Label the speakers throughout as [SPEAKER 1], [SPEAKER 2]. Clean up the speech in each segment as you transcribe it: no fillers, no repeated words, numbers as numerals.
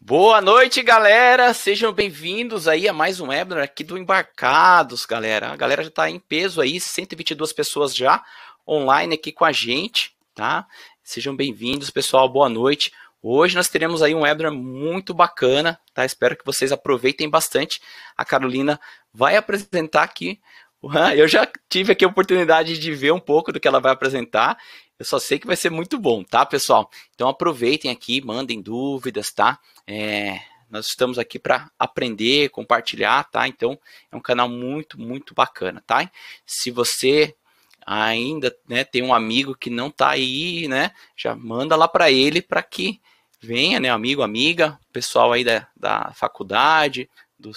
[SPEAKER 1] Boa noite, galera! Sejam bem-vindos aí a mais um webinar aqui do Embarcados, galera. A galera já está em peso aí, 122 pessoas já online aqui com a gente, tá? Sejam bem-vindos, pessoal, boa noite. Hoje nós teremos aí um webinar muito bacana, tá? Espero que vocês aproveitem bastante. A Carolina vai apresentar aqui. Eu já tive aqui a oportunidade de ver um pouco do que ela vai apresentar. Eu só sei que vai ser muito bom, tá, pessoal? Então aproveitem aqui, mandem dúvidas, tá? Nós estamos aqui para aprender, compartilhar, tá? Então é um canal muito bacana, tá? Se você ainda, né, tem um amigo que não tá aí, né? Já manda lá para ele para que venha, né? Amigo, amiga, pessoal aí da faculdade,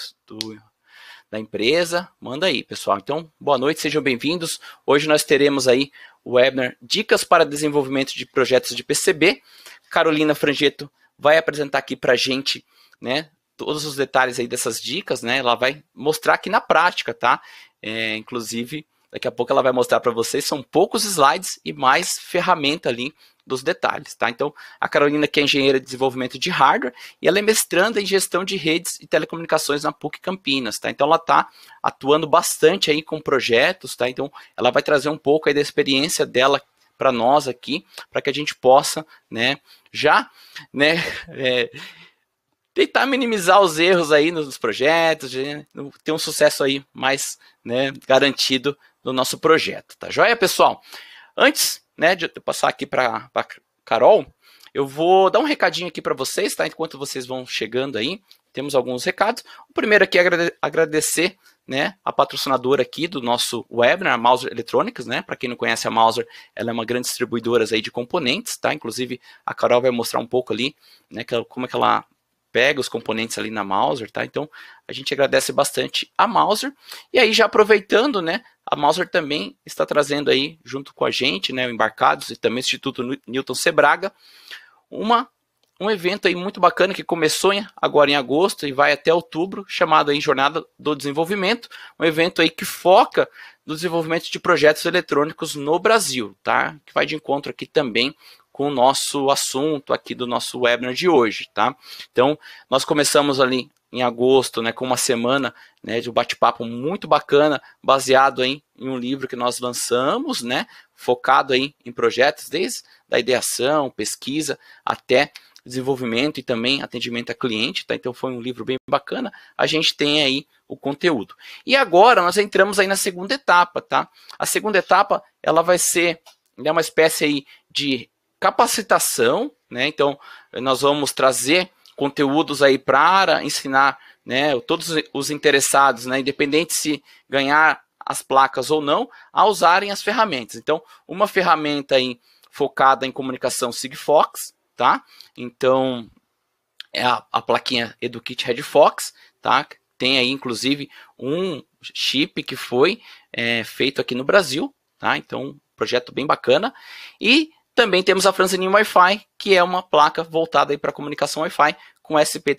[SPEAKER 1] da empresa, manda aí, pessoal. Então, boa noite, sejam bem-vindos. Hoje nós teremos aí o webinar Dicas para Desenvolvimento de Projetos de PCB. Carolina Frangetto vai apresentar aqui para a gente, né, todos os detalhes aí dessas dicas, né? Ela vai mostrar aqui na prática, tá? Inclusive, daqui a pouco ela vai mostrar para vocês, são poucos slides e mais ferramenta ali dos detalhes, tá? Então, a Carolina, que é engenheira de desenvolvimento de hardware, e ela é mestranda em gestão de redes e telecomunicações na PUC Campinas, tá? Então, ela está atuando bastante aí com projetos, tá? Então, ela vai trazer um pouco aí da experiência dela para nós aqui, para que a gente possa, né, já, né, tentar minimizar os erros aí nos projetos, ter um sucesso aí mais, né, garantido no nosso projeto, tá joia, pessoal? Antes, né, de eu passar aqui para Carol, eu vou dar um recadinho aqui para vocês, tá? Enquanto vocês vão chegando aí, temos alguns recados. O primeiro aqui é agradecer, né, a patrocinadora aqui do nosso webinar, a Mouser Eletrônicas, né? Para quem não conhece a Mouser, ela é uma grande distribuidora aí de componentes, tá? Inclusive a Carol vai mostrar um pouco ali, né, como é que ela pega os componentes ali na Mouser, tá? Então, a gente agradece bastante a Mouser. E aí, já aproveitando, né, a Mouser também está trazendo aí, junto com a gente, né, o Embarcados e também o Instituto Newton Sebraga, um evento aí muito bacana que começou agora em agosto e vai até outubro, chamado aí Jornada do Desenvolvimento, um evento aí que foca no desenvolvimento de projetos eletrônicos no Brasil, tá? Que vai de encontro aqui também com o nosso assunto aqui do nosso webinar de hoje, tá? Então, nós começamos ali em agosto, né, com uma semana, né, de um bate-papo muito bacana, baseado aí em um livro que nós lançamos, né, focado aí em projetos, desde a ideação, pesquisa, até desenvolvimento e também atendimento a cliente, tá? Então foi um livro bem bacana. A gente tem aí o conteúdo. E agora nós entramos aí na segunda etapa, tá? A segunda etapa, ela vai ser, né, uma espécie aí de capacitação, né? Então nós vamos trazer conteúdos aí para ensinar, né, todos os interessados, né, independente se ganhar as placas ou não, a usarem as ferramentas. Então, uma ferramenta aí focada em comunicação Sigfox, tá? Então, é a plaquinha EduKit RedFox, tá? Tem aí, inclusive, um chip que foi feito aqui no Brasil, tá? Então, projeto bem bacana. E também temos a Franzeninho Wi-Fi, que é uma placa voltada para comunicação Wi-Fi com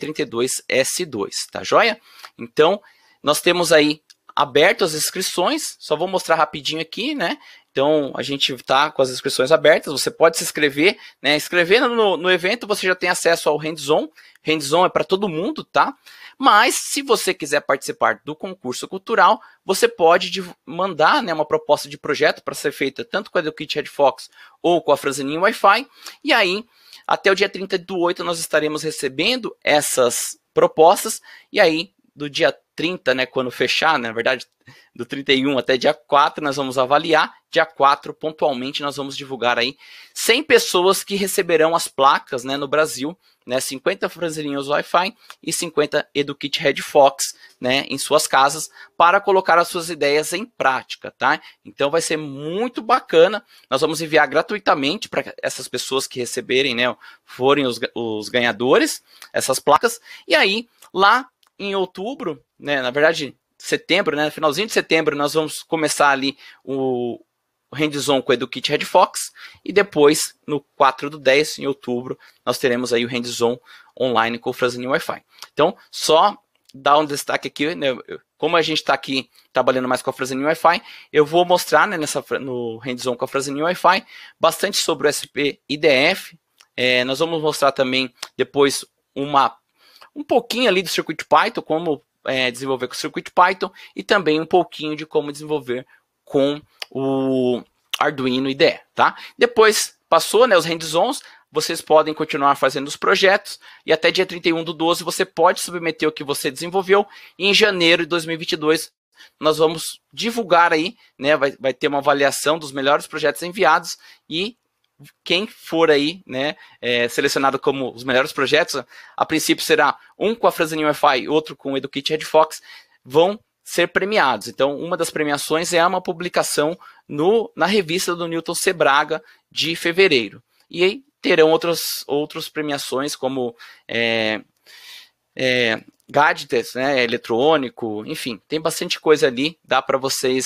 [SPEAKER 1] SP32S2, tá joia? Então, nós temos aí aberto as inscrições, só vou mostrar rapidinho aqui, né? Então, a gente está com as inscrições abertas, você pode se inscrever, né? Inscrevendo no evento, você já tem acesso ao Hands-On. Hands-On é para todo mundo, tá? Mas, se você quiser participar do concurso cultural, você pode mandar, né, uma proposta de projeto para ser feita tanto com a EduKit RedFox ou com a Franzeninho Wi-Fi. E aí, até o dia 30/8, nós estaremos recebendo essas propostas. E aí, do dia 30, né, quando fechar, na verdade, do 31 até dia 4, nós vamos avaliar. Dia 4, pontualmente, nós vamos divulgar aí 100 pessoas que receberão as placas, né, no Brasil, né, 50 franzelinhos Wi-Fi e 50 EduKit RedFox, né, em suas casas, para colocar as suas ideias em prática, tá? Então vai ser muito bacana. Nós vamos enviar gratuitamente para essas pessoas que receberem, né, forem os ganhadores, essas placas. E aí, lá em outubro, né, na verdade, setembro, né, finalzinho de setembro, nós vamos começar ali o Hands-On com o EduKit RedFox, e depois, no 4/10, em outubro, nós teremos aí o Hands-On online com o Franzeninho Wi-Fi. Então, só dar um destaque aqui, né, como a gente está aqui trabalhando mais com a Franzeninho Wi-Fi, eu vou mostrar, né, no Hands-On com a Franzeninho Wi-Fi bastante sobre o SP IDF. Nós vamos mostrar também depois uma um pouquinho ali do Circuit Python, como desenvolver com o Circuit Python, e também um pouquinho de como desenvolver com o Arduino IDE, tá? Depois passou, né, os hands-ons, vocês podem continuar fazendo os projetos, e até dia 31/12 você pode submeter o que você desenvolveu, e em janeiro de 2022 nós vamos divulgar aí, né, vai ter uma avaliação dos melhores projetos enviados, e quem for aí, né, selecionado como os melhores projetos, a princípio será um com a Fresnel Wi-Fi e outro com o EduKit Red Fox, vão ser premiados. Então, uma das premiações é uma publicação na revista do Newton C. Braga de fevereiro. E aí terão outras premiações, como gadgets, né, eletrônico, enfim, tem bastante coisa ali, dá para vocês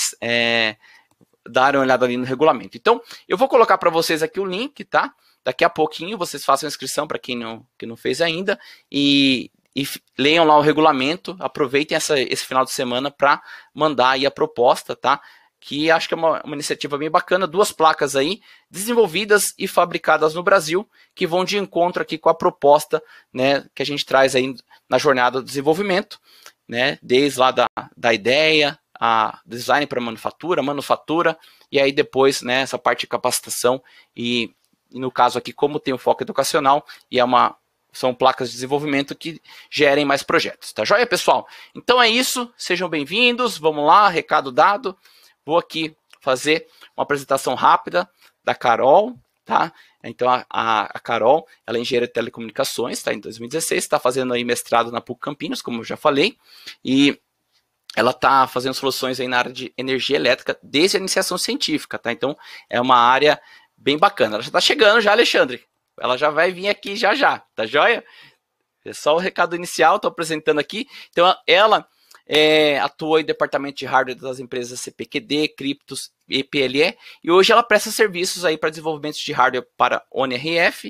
[SPEAKER 1] darem uma olhada ali no regulamento. Então, eu vou colocar para vocês aqui o link, tá? Daqui a pouquinho vocês façam a inscrição para quem não fez ainda, e leiam lá o regulamento, aproveitem esse final de semana para mandar aí a proposta, tá? Que acho que é uma iniciativa bem bacana, 2 placas aí, desenvolvidas e fabricadas no Brasil, que vão de encontro aqui com a proposta, né, que a gente traz aí na jornada do desenvolvimento, né, desde lá da ideia, a design para manufatura, e aí depois, né, essa parte de capacitação, e no caso aqui, como tem um foco educacional, e são placas de desenvolvimento que gerem mais projetos, tá joia, pessoal? Então é isso, sejam bem-vindos, vamos lá, recado dado. Vou aqui fazer uma apresentação rápida da Carol, tá? Então a Carol, ela é engenheira de telecomunicações, tá? Em 2016, está fazendo aí mestrado na PUC Campinas, como eu já falei, e ela está fazendo soluções aí na área de energia elétrica desde a iniciação científica, tá? Então é uma área bem bacana. Ela já está chegando já, Alexandre. Ela já vai vir aqui já, tá joia? É só o recado inicial, estou apresentando aqui. Então, ela atuou em departamento de hardware das empresas CPQD, Cryptos e PLE, e hoje ela presta serviços aí para desenvolvimento de hardware para ONRF,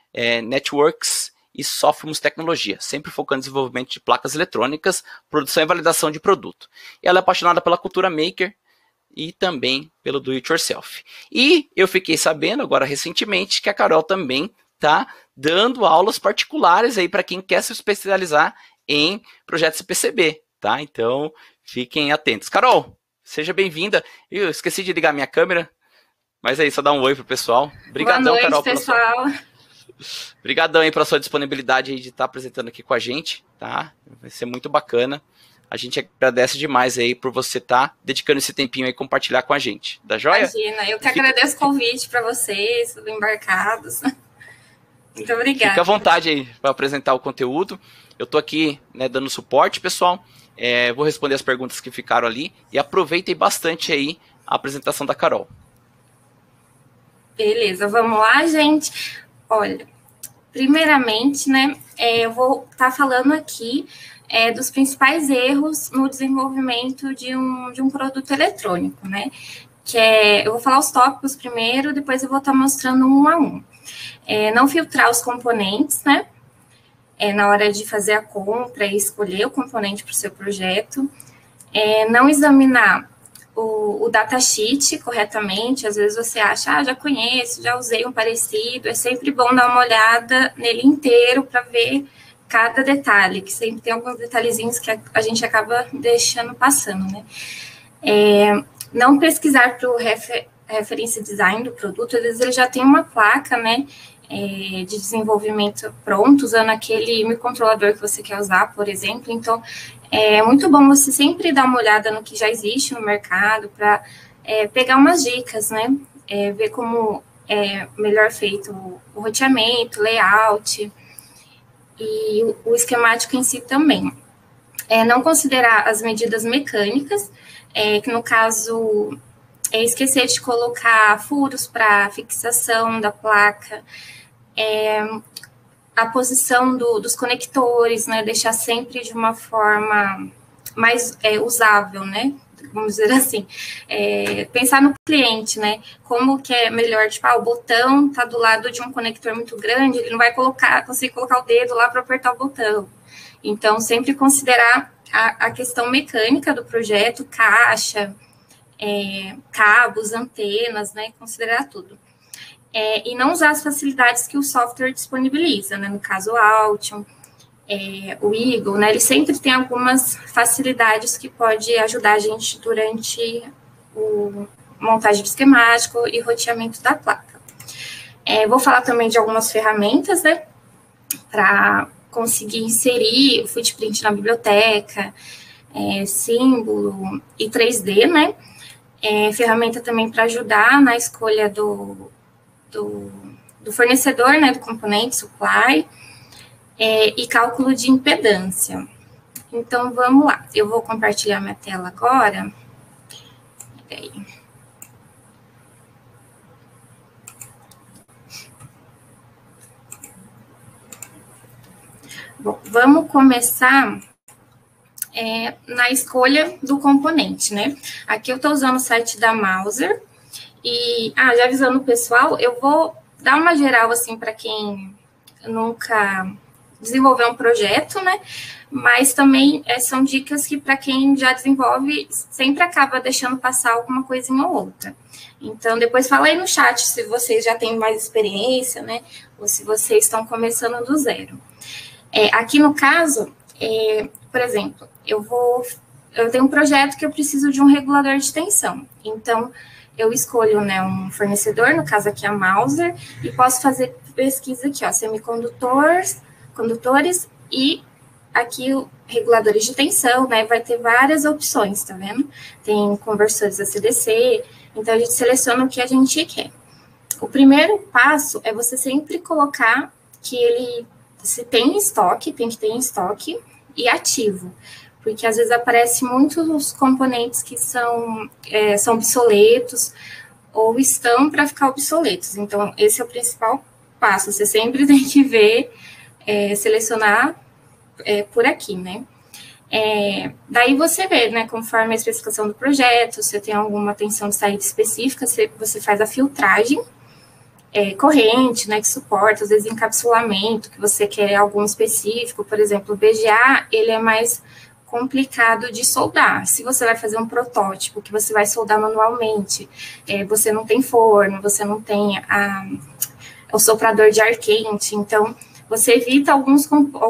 [SPEAKER 1] Networks e Sofimos Tecnologia, sempre focando no desenvolvimento de placas eletrônicas, produção e validação de produto. E ela é apaixonada pela cultura maker e também pelo do it yourself. E eu fiquei sabendo agora recentemente que a Carol também está dando aulas particulares aí para quem quer se especializar em projetos PCB, tá? Então, fiquem atentos. Carol, seja bem-vinda. Eu esqueci de ligar minha câmera, mas aí, só dá um oi pro pessoal. Obrigadão,
[SPEAKER 2] boa noite,
[SPEAKER 1] Carol,
[SPEAKER 2] pessoal.
[SPEAKER 1] Obrigadão aí pela sua disponibilidade aí de estar apresentando aqui com a gente, tá? Vai ser muito bacana. A gente agradece demais aí por você estar dedicando esse tempinho aí e compartilhar com a gente. Da joia?
[SPEAKER 2] Imagina, eu que agradeço o convite para vocês, embarcados. Muito obrigada.
[SPEAKER 1] Fica à vontade aí para apresentar o conteúdo. Eu tô aqui, né, dando suporte, pessoal. Vou responder as perguntas que ficaram ali e aproveitem bastante aí a apresentação da Carol.
[SPEAKER 2] Beleza, vamos lá, gente. Olha, primeiramente, né, eu vou estar falando aqui dos principais erros no desenvolvimento de um produto eletrônico, né? Eu vou falar os tópicos primeiro, depois eu vou estar mostrando um a um. Não filtrar os componentes, né? Na hora de fazer a compra e escolher o componente para o seu projeto. Não examinar o datasheet corretamente. Às vezes você acha, já conheço, já usei um parecido. É sempre bom dar uma olhada nele inteiro para ver cada detalhe, que sempre tem alguns detalhezinhos que a gente acaba deixando passando, né? Não pesquisar para o reference design do produto. Às vezes ele já tem uma placa, né, de desenvolvimento pronto, usando aquele microcontrolador que você quer usar, por exemplo. Então, é muito bom você sempre dar uma olhada no que já existe no mercado para pegar umas dicas, né? Ver como é melhor feito o roteamento, layout e o esquemático em si também. Não considerar as medidas mecânicas, que no caso esquecer de colocar furos para fixação da placa, a posição dos conectores, né, deixar sempre de uma forma mais usável, né, vamos dizer assim, pensar no cliente, né, como que é melhor, tipo, o botão tá do lado de um conector muito grande, ele não vai conseguir colocar o dedo lá para apertar o botão. Então, sempre considerar a questão mecânica do projeto, caixa, cabos, antenas, né, considerar tudo. E não usar as facilidades que o software disponibiliza, né, no caso o Altium, o Eagle, né, ele sempre tem algumas facilidades que pode ajudar a gente durante o montagem do esquemático e roteamento da placa. Vou falar também de algumas ferramentas, né, para conseguir inserir o footprint na biblioteca, símbolo e 3D, né, ferramenta também para ajudar na escolha do fornecedor, né, do componente, supply, e cálculo de impedância. Então, vamos lá. Eu vou compartilhar minha tela agora. Peraí. Bom, vamos começar na escolha do componente, né? Aqui eu estou usando o site da Mouser. E, já avisando o pessoal, eu vou dar uma geral, assim, para quem nunca desenvolveu um projeto, né? Mas também são dicas que, para quem já desenvolve, sempre acaba deixando passar alguma coisinha ou outra. Então, depois fala aí no chat se vocês já têm mais experiência, né? Ou se vocês estão começando do zero. Aqui no caso, por exemplo, eu tenho um projeto que eu preciso de um regulador de tensão. Então, eu escolho, né, um fornecedor, no caso aqui a Mouser, e posso fazer pesquisa aqui, ó, semicondutores, condutores e aqui reguladores de tensão, né, vai ter várias opções, tá vendo? Tem conversores ACDC, então a gente seleciona o que a gente quer. O primeiro passo é você sempre colocar que ele se tem em estoque, tem que ter em estoque e ativo, porque às vezes aparecem muitos componentes que são obsoletos ou estão para ficar obsoletos. Então, esse é o principal passo. Você sempre tem que ver, selecionar por aqui, né? Daí você vê, né, conforme a especificação do projeto, se tem alguma tensão de saída específica, você faz a filtragem, corrente, né, que suporta, às vezes encapsulamento, que você quer algum específico, por exemplo, o BGA, ele é mais complicado de soldar. Se você vai fazer um protótipo que você vai soldar manualmente, você não tem forno, você não tem o soprador de ar quente, então você evita alguns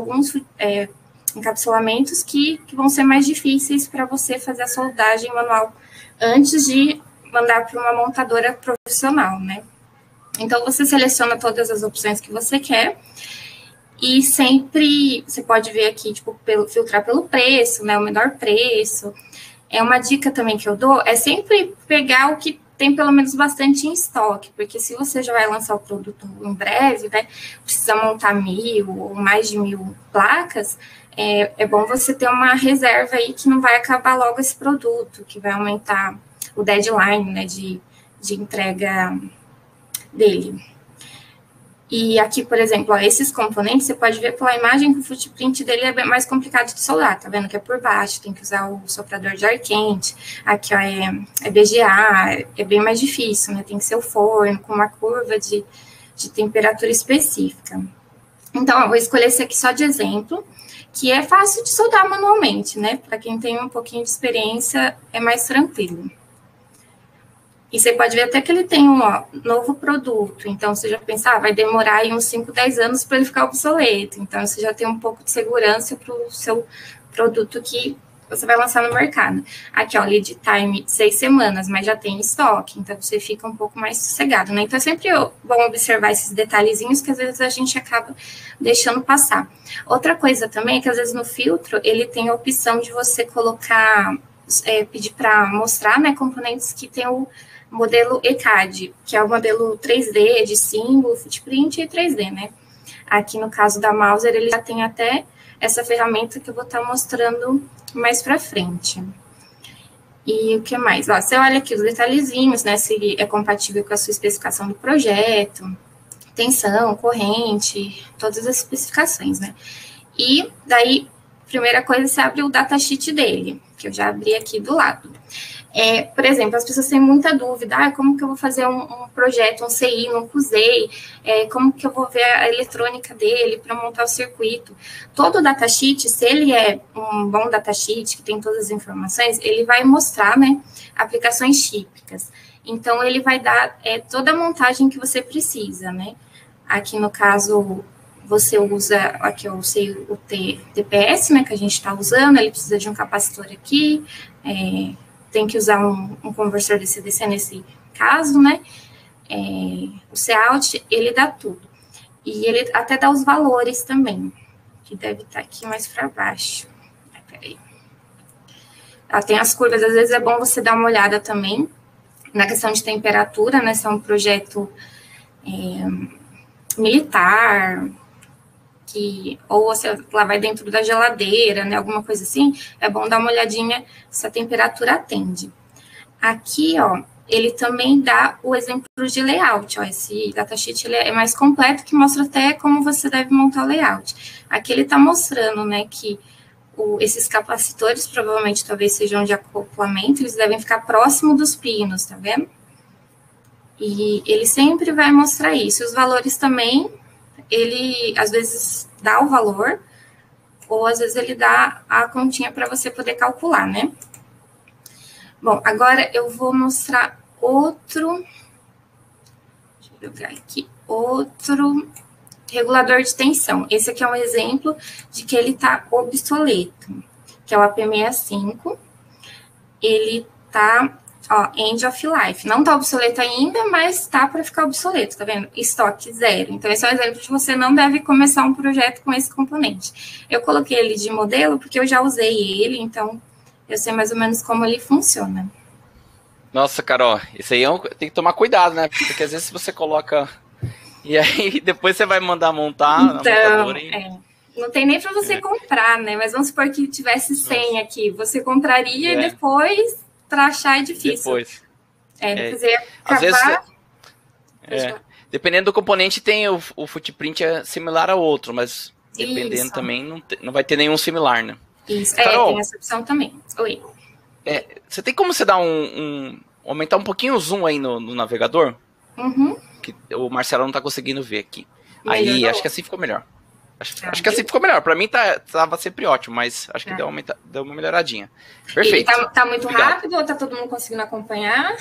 [SPEAKER 2] encapsulamentos que vão ser mais difíceis para você fazer a soldagem manual antes de mandar para uma montadora profissional, né? Então, você seleciona todas as opções que você quer e sempre, você pode ver aqui, tipo, filtrar pelo preço, né, o menor preço. Uma dica também que eu dou é sempre pegar o que tem pelo menos bastante em estoque, porque se você já vai lançar o produto em breve, né, precisa montar 1.000 ou mais de 1.000 placas, é bom você ter uma reserva aí que não vai acabar logo esse produto, que vai aumentar o deadline, né, de entrega dele. E aqui, por exemplo, ó, esses componentes, você pode ver pela imagem que o footprint dele é bem mais complicado de soldar, tá vendo? Que é por baixo, tem que usar o soprador de ar quente. Aqui, ó, é BGA, é bem mais difícil, né? Tem que ser o forno com uma curva de temperatura específica. Então, eu vou escolher esse aqui só de exemplo, que é fácil de soldar manualmente, né? Para quem tem um pouquinho de experiência, é mais tranquilo. E você pode ver até que ele tem um novo produto. Então, você já pensa, vai demorar aí uns 5, 10 anos para ele ficar obsoleto. Então, você já tem um pouco de segurança para o seu produto que você vai lançar no mercado. Aqui, ó, lead time 6 semanas, mas já tem estoque. Então, você fica um pouco mais sossegado, né? Então, é sempre bom observar esses detalhezinhos que, às vezes, a gente acaba deixando passar. Outra coisa também é que, às vezes, no filtro, ele tem a opção de você colocar, pedir para mostrar, né, componentes que tem o modelo ECAD, que é o modelo 3D de símbolo, footprint e 3D, né? Aqui no caso da Mouser, ele já tem até essa ferramenta que eu vou estar mostrando mais para frente. E o que mais? Ó, você olha aqui os detalhezinhos, né? Se é compatível com a sua especificação do projeto, tensão, corrente, todas as especificações, né? E daí, primeira coisa, você abre o datasheet dele, que eu já abri aqui do lado. Por exemplo, as pessoas têm muita dúvida, como que eu vou fazer um projeto, um CI, um CUSEI, como que eu vou ver a eletrônica dele para montar o circuito. Todo o datasheet, se ele é um bom datasheet, que tem todas as informações, ele vai mostrar, né, aplicações típicas. Então, ele vai dar toda a montagem que você precisa, né. Aqui no caso, você usa, aqui eu usei o TPS, né, que a gente está usando, ele precisa de um capacitor aqui, tem que usar um conversor DC-DC nesse caso, né, o Cout, ele dá tudo. E ele até dá os valores também, que deve estar aqui mais para baixo. Peraí. Tem as curvas, às vezes é bom você dar uma olhada também na questão de temperatura, né, se é um projeto militar, ou você lá vai dentro da geladeira, né, alguma coisa assim, é bom dar uma olhadinha se a temperatura atende. Aqui, ó, ele também dá o exemplo de layout, ó, esse datasheet ele é mais completo, que mostra até como você deve montar o layout. Aqui ele está mostrando, né, que esses capacitores, provavelmente, talvez sejam de acoplamento, eles devem ficar próximo dos pinos, tá vendo? E ele sempre vai mostrar isso. Os valores também, ele às vezes dá o valor, ou às vezes ele dá a continha para você poder calcular, né? Bom, agora eu vou mostrar outro, deixa eu jogar aqui, outro regulador de tensão. Esse aqui é um exemplo de que ele está obsoleto, que é o AP65. Ele está, ó, end of life. Não está obsoleto ainda, mas está para ficar obsoleto, tá vendo? Estoque zero. Então, esse é um exemplo de que você não deve começar um projeto com esse componente. Eu coloquei ele de modelo porque eu já usei ele, então eu sei mais ou menos como ele funciona.
[SPEAKER 1] Nossa, Carol, isso aí tem que tomar cuidado, né? Porque às vezes você coloca... E aí depois você vai mandar montar
[SPEAKER 2] então,
[SPEAKER 1] na montadora e...
[SPEAKER 2] não tem nem para você comprar, né? Mas vamos supor que tivesse 100 aqui. Você compraria e depois, para achar é difícil.
[SPEAKER 1] Depois.
[SPEAKER 2] Fazer
[SPEAKER 1] às vezes, dependendo do componente, tem o footprint similar ao outro, mas dependendo também, não vai ter nenhum similar, né?
[SPEAKER 2] Isso,
[SPEAKER 1] Carol,
[SPEAKER 2] tem essa opção também. Oi.
[SPEAKER 1] Você tem como você dar aumentar um pouquinho o zoom aí no navegador?
[SPEAKER 2] Uhum.
[SPEAKER 1] Que o Marcelo não tá conseguindo ver aqui.
[SPEAKER 2] Melhorou.
[SPEAKER 1] Aí, acho que assim ficou melhor. Acho que assim ficou melhor. Pra mim tava sempre ótimo, mas acho que deu uma melhoradinha. Perfeito.
[SPEAKER 2] E tá muito rápido ou tá todo mundo conseguindo acompanhar?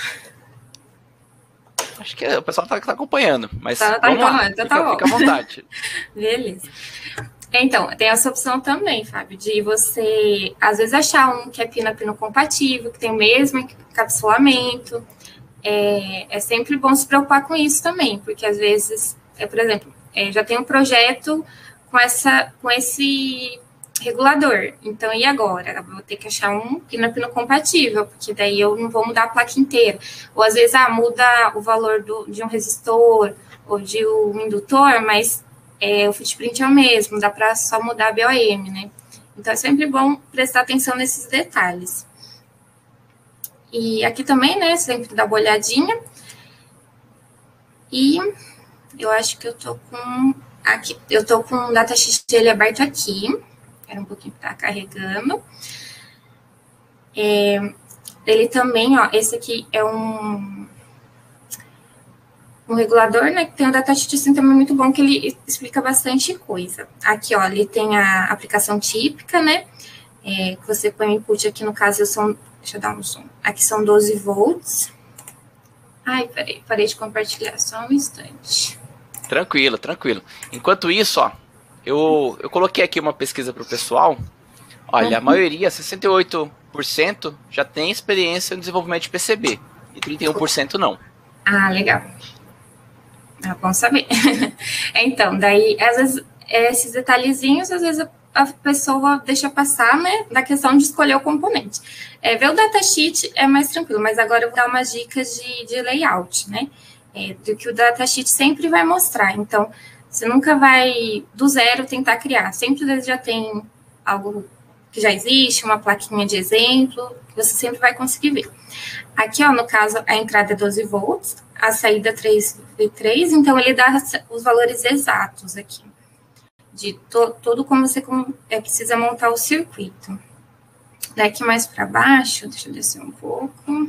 [SPEAKER 1] Acho que o pessoal tá acompanhando, mas
[SPEAKER 2] vamos lá. Então
[SPEAKER 1] fica à vontade.
[SPEAKER 2] Beleza. Então, tem essa opção também, Fábio, de você, às vezes, achar um que é pino-a-pino compatível, que tem o mesmo encapsulamento. É sempre bom se preocupar com isso também, porque às vezes, por exemplo, já tem um projeto com esse regulador, então e agora? Eu vou ter que achar um pino-a-pino compatível, porque daí eu não vou mudar a placa inteira. Ou às vezes, muda o valor de um resistor ou de um indutor, mas o footprint é o mesmo, dá para só mudar a BOM, né? Então é sempre bom prestar atenção nesses detalhes. E aqui também, né, sempre dá uma olhadinha. E eu acho que eu tô com... Aqui, eu tô com o datasheet dele aberto aqui. Era um pouquinho que tá carregando. Ele também, ó, esse aqui é um regulador, né, que tem um datasheet assim, também muito bom, que ele explica bastante coisa. Aqui, ó, ele tem a aplicação típica, né, que você põe o input aqui, no caso, deixa eu dar um zoom. Aqui são 12 volts. Ai, peraí, parei de compartilhar só um instante.
[SPEAKER 1] Tranquilo. Enquanto isso, ó, eu coloquei aqui uma pesquisa para o pessoal. Olha, a maioria, 68%, já tem experiência no desenvolvimento de PCB. E 31% não.
[SPEAKER 2] Ah, legal. Bom saber. Então, daí, às vezes, esses detalhezinhos, às vezes a pessoa deixa passar, né, da questão de escolher o componente. Ver o datasheet é mais tranquilo, mas agora eu vou dar umas dicas de layout, né, do que o datasheet sempre vai mostrar. Então, você nunca vai, do zero, tentar criar. Sempre às vezes já tem algo que já existe, uma plaquinha de exemplo, que você sempre vai conseguir ver. Aqui, ó, no caso, a entrada é 12 volts, a saída 3V3, então ele dá os valores exatos aqui, de todo como você precisa montar o circuito. Daqui mais para baixo, deixa eu descer um pouco.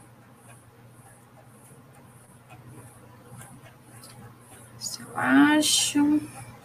[SPEAKER 2] Se eu acho...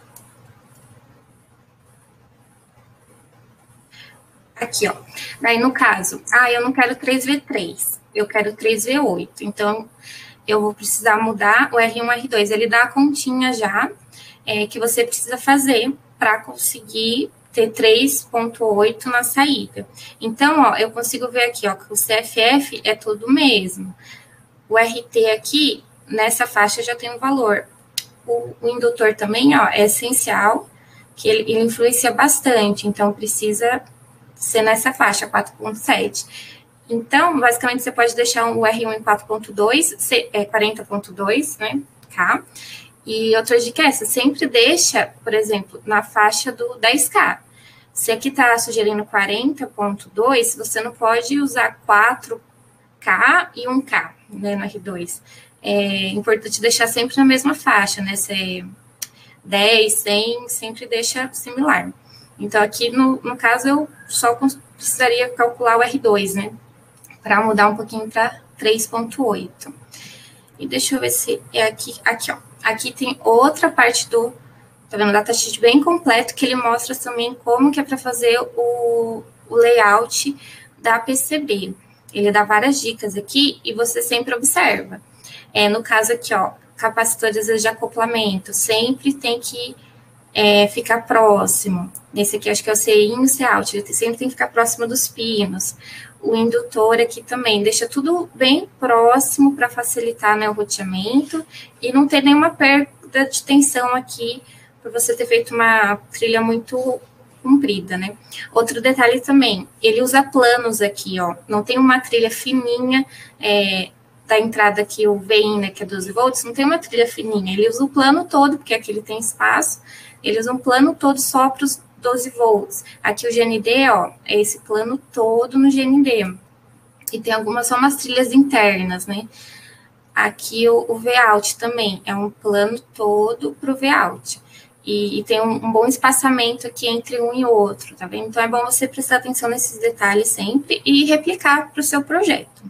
[SPEAKER 2] Aqui, ó. Daí, no caso, eu não quero 3V3, eu quero 3V8. Então, eu vou precisar mudar o R1 e R2. Ele dá a continha já que você precisa fazer para conseguir ter 3,8 na saída. Então, ó, eu consigo ver aqui, ó, que o CFF é tudo mesmo. O RT aqui, nessa faixa, já tem um valor. O indutor também, ó, é essencial, que ele influencia bastante, então precisa ser nessa faixa, 4,7. Então, basicamente, você pode deixar o R1 em 4,2, 40,2, né, K. E outra dica é essa, sempre deixa, por exemplo, na faixa do 10K. Se aqui está sugerindo 40,2, você não pode usar 4K e 1K, né, no R2. É importante deixar sempre na mesma faixa, né, se 10, 100, sempre deixa similar. Então, aqui, no caso, eu só precisaria calcular o R2, né, para mudar um pouquinho para 3,8. E deixa eu ver se é aqui, ó. Aqui tem outra parte do, tá vendo, datasheet bem completo, que ele mostra também como que é para fazer o layout da PCB. Ele dá várias dicas aqui e você sempre observa. No caso aqui, ó, capacitores de acoplamento, sempre tem que ficar próximo. Nesse aqui, acho que é o CIN e o Cout, ele sempre tem que ficar próximo dos pinos. O indutor aqui também, deixa tudo bem próximo para facilitar, né, o roteamento e não ter nenhuma perda de tensão aqui, por você ter feito uma trilha muito comprida, né. Outro detalhe também, ele usa planos aqui, ó, não tem uma trilha fininha, da entrada aqui, o VIN, né, que é 12 volts, não tem uma trilha fininha, ele usa o plano todo, porque aqui ele tem espaço, ele usa um plano todo só para os 12 volts. Aqui o GND, ó, é esse plano todo no GND. E tem só umas trilhas internas, né? Aqui o Vout também, é um plano todo para o Vout. E tem um bom espaçamento aqui entre um e outro, tá vendo? Então é bom você prestar atenção nesses detalhes sempre e replicar para o seu projeto.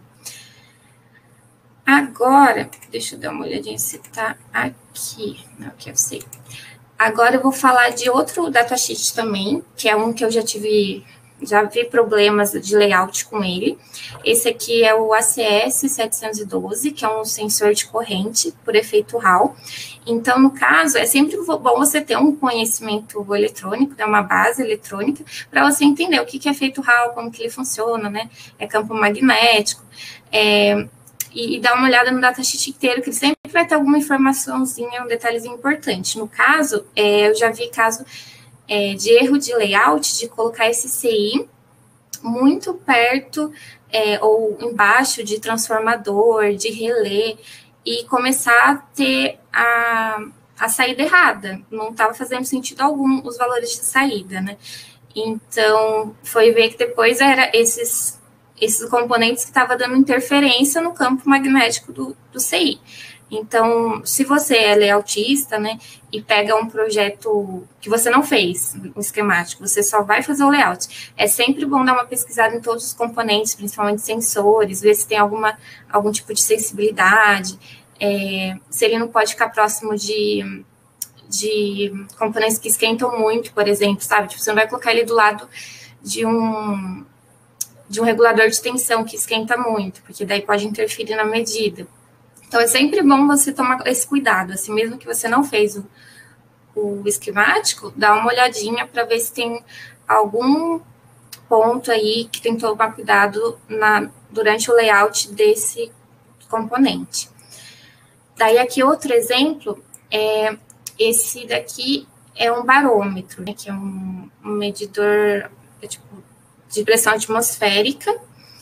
[SPEAKER 2] Agora, deixa eu dar uma olhadinha se tá aqui. Não, aqui eu sei. Agora eu vou falar de outro datasheet também, que é um que eu já vi problemas de layout com ele. Esse aqui é o ACS 712, que é um sensor de corrente por efeito Hall. Então, no caso, é sempre bom você ter um conhecimento eletrônico, né, uma base eletrônica, para você entender o que é efeito Hall, como que ele funciona, né? É campo magnético, e dar uma olhada no datasheet inteiro, que sempre vai ter alguma informaçãozinha, um detalhezinho importante. No caso, eu já vi caso de erro de layout, de colocar esse CI muito perto ou embaixo de transformador, de relé, e começar a ter a saída errada. Não estava fazendo sentido algum os valores de saída, né? Então, foi ver que depois era esses componentes que estavam dando interferência no campo magnético do CI. Então, se você é layoutista, né, e pega um projeto que você não fez, um esquemático, você só vai fazer o layout, é sempre bom dar uma pesquisada em todos os componentes, principalmente sensores, ver se tem algum tipo de sensibilidade, se ele não pode ficar próximo de componentes que esquentam muito, por exemplo, sabe? Tipo, você não vai colocar ele do lado de um regulador de tensão que esquenta muito, porque daí pode interferir na medida. Então, é sempre bom você tomar esse cuidado, assim, mesmo que você não fez o esquemático, dá uma olhadinha para ver se tem algum ponto aí que tem que tomar cuidado durante o layout desse componente. Daí, aqui, outro exemplo, esse daqui é um barômetro, né, que é um medidor, de pressão atmosférica,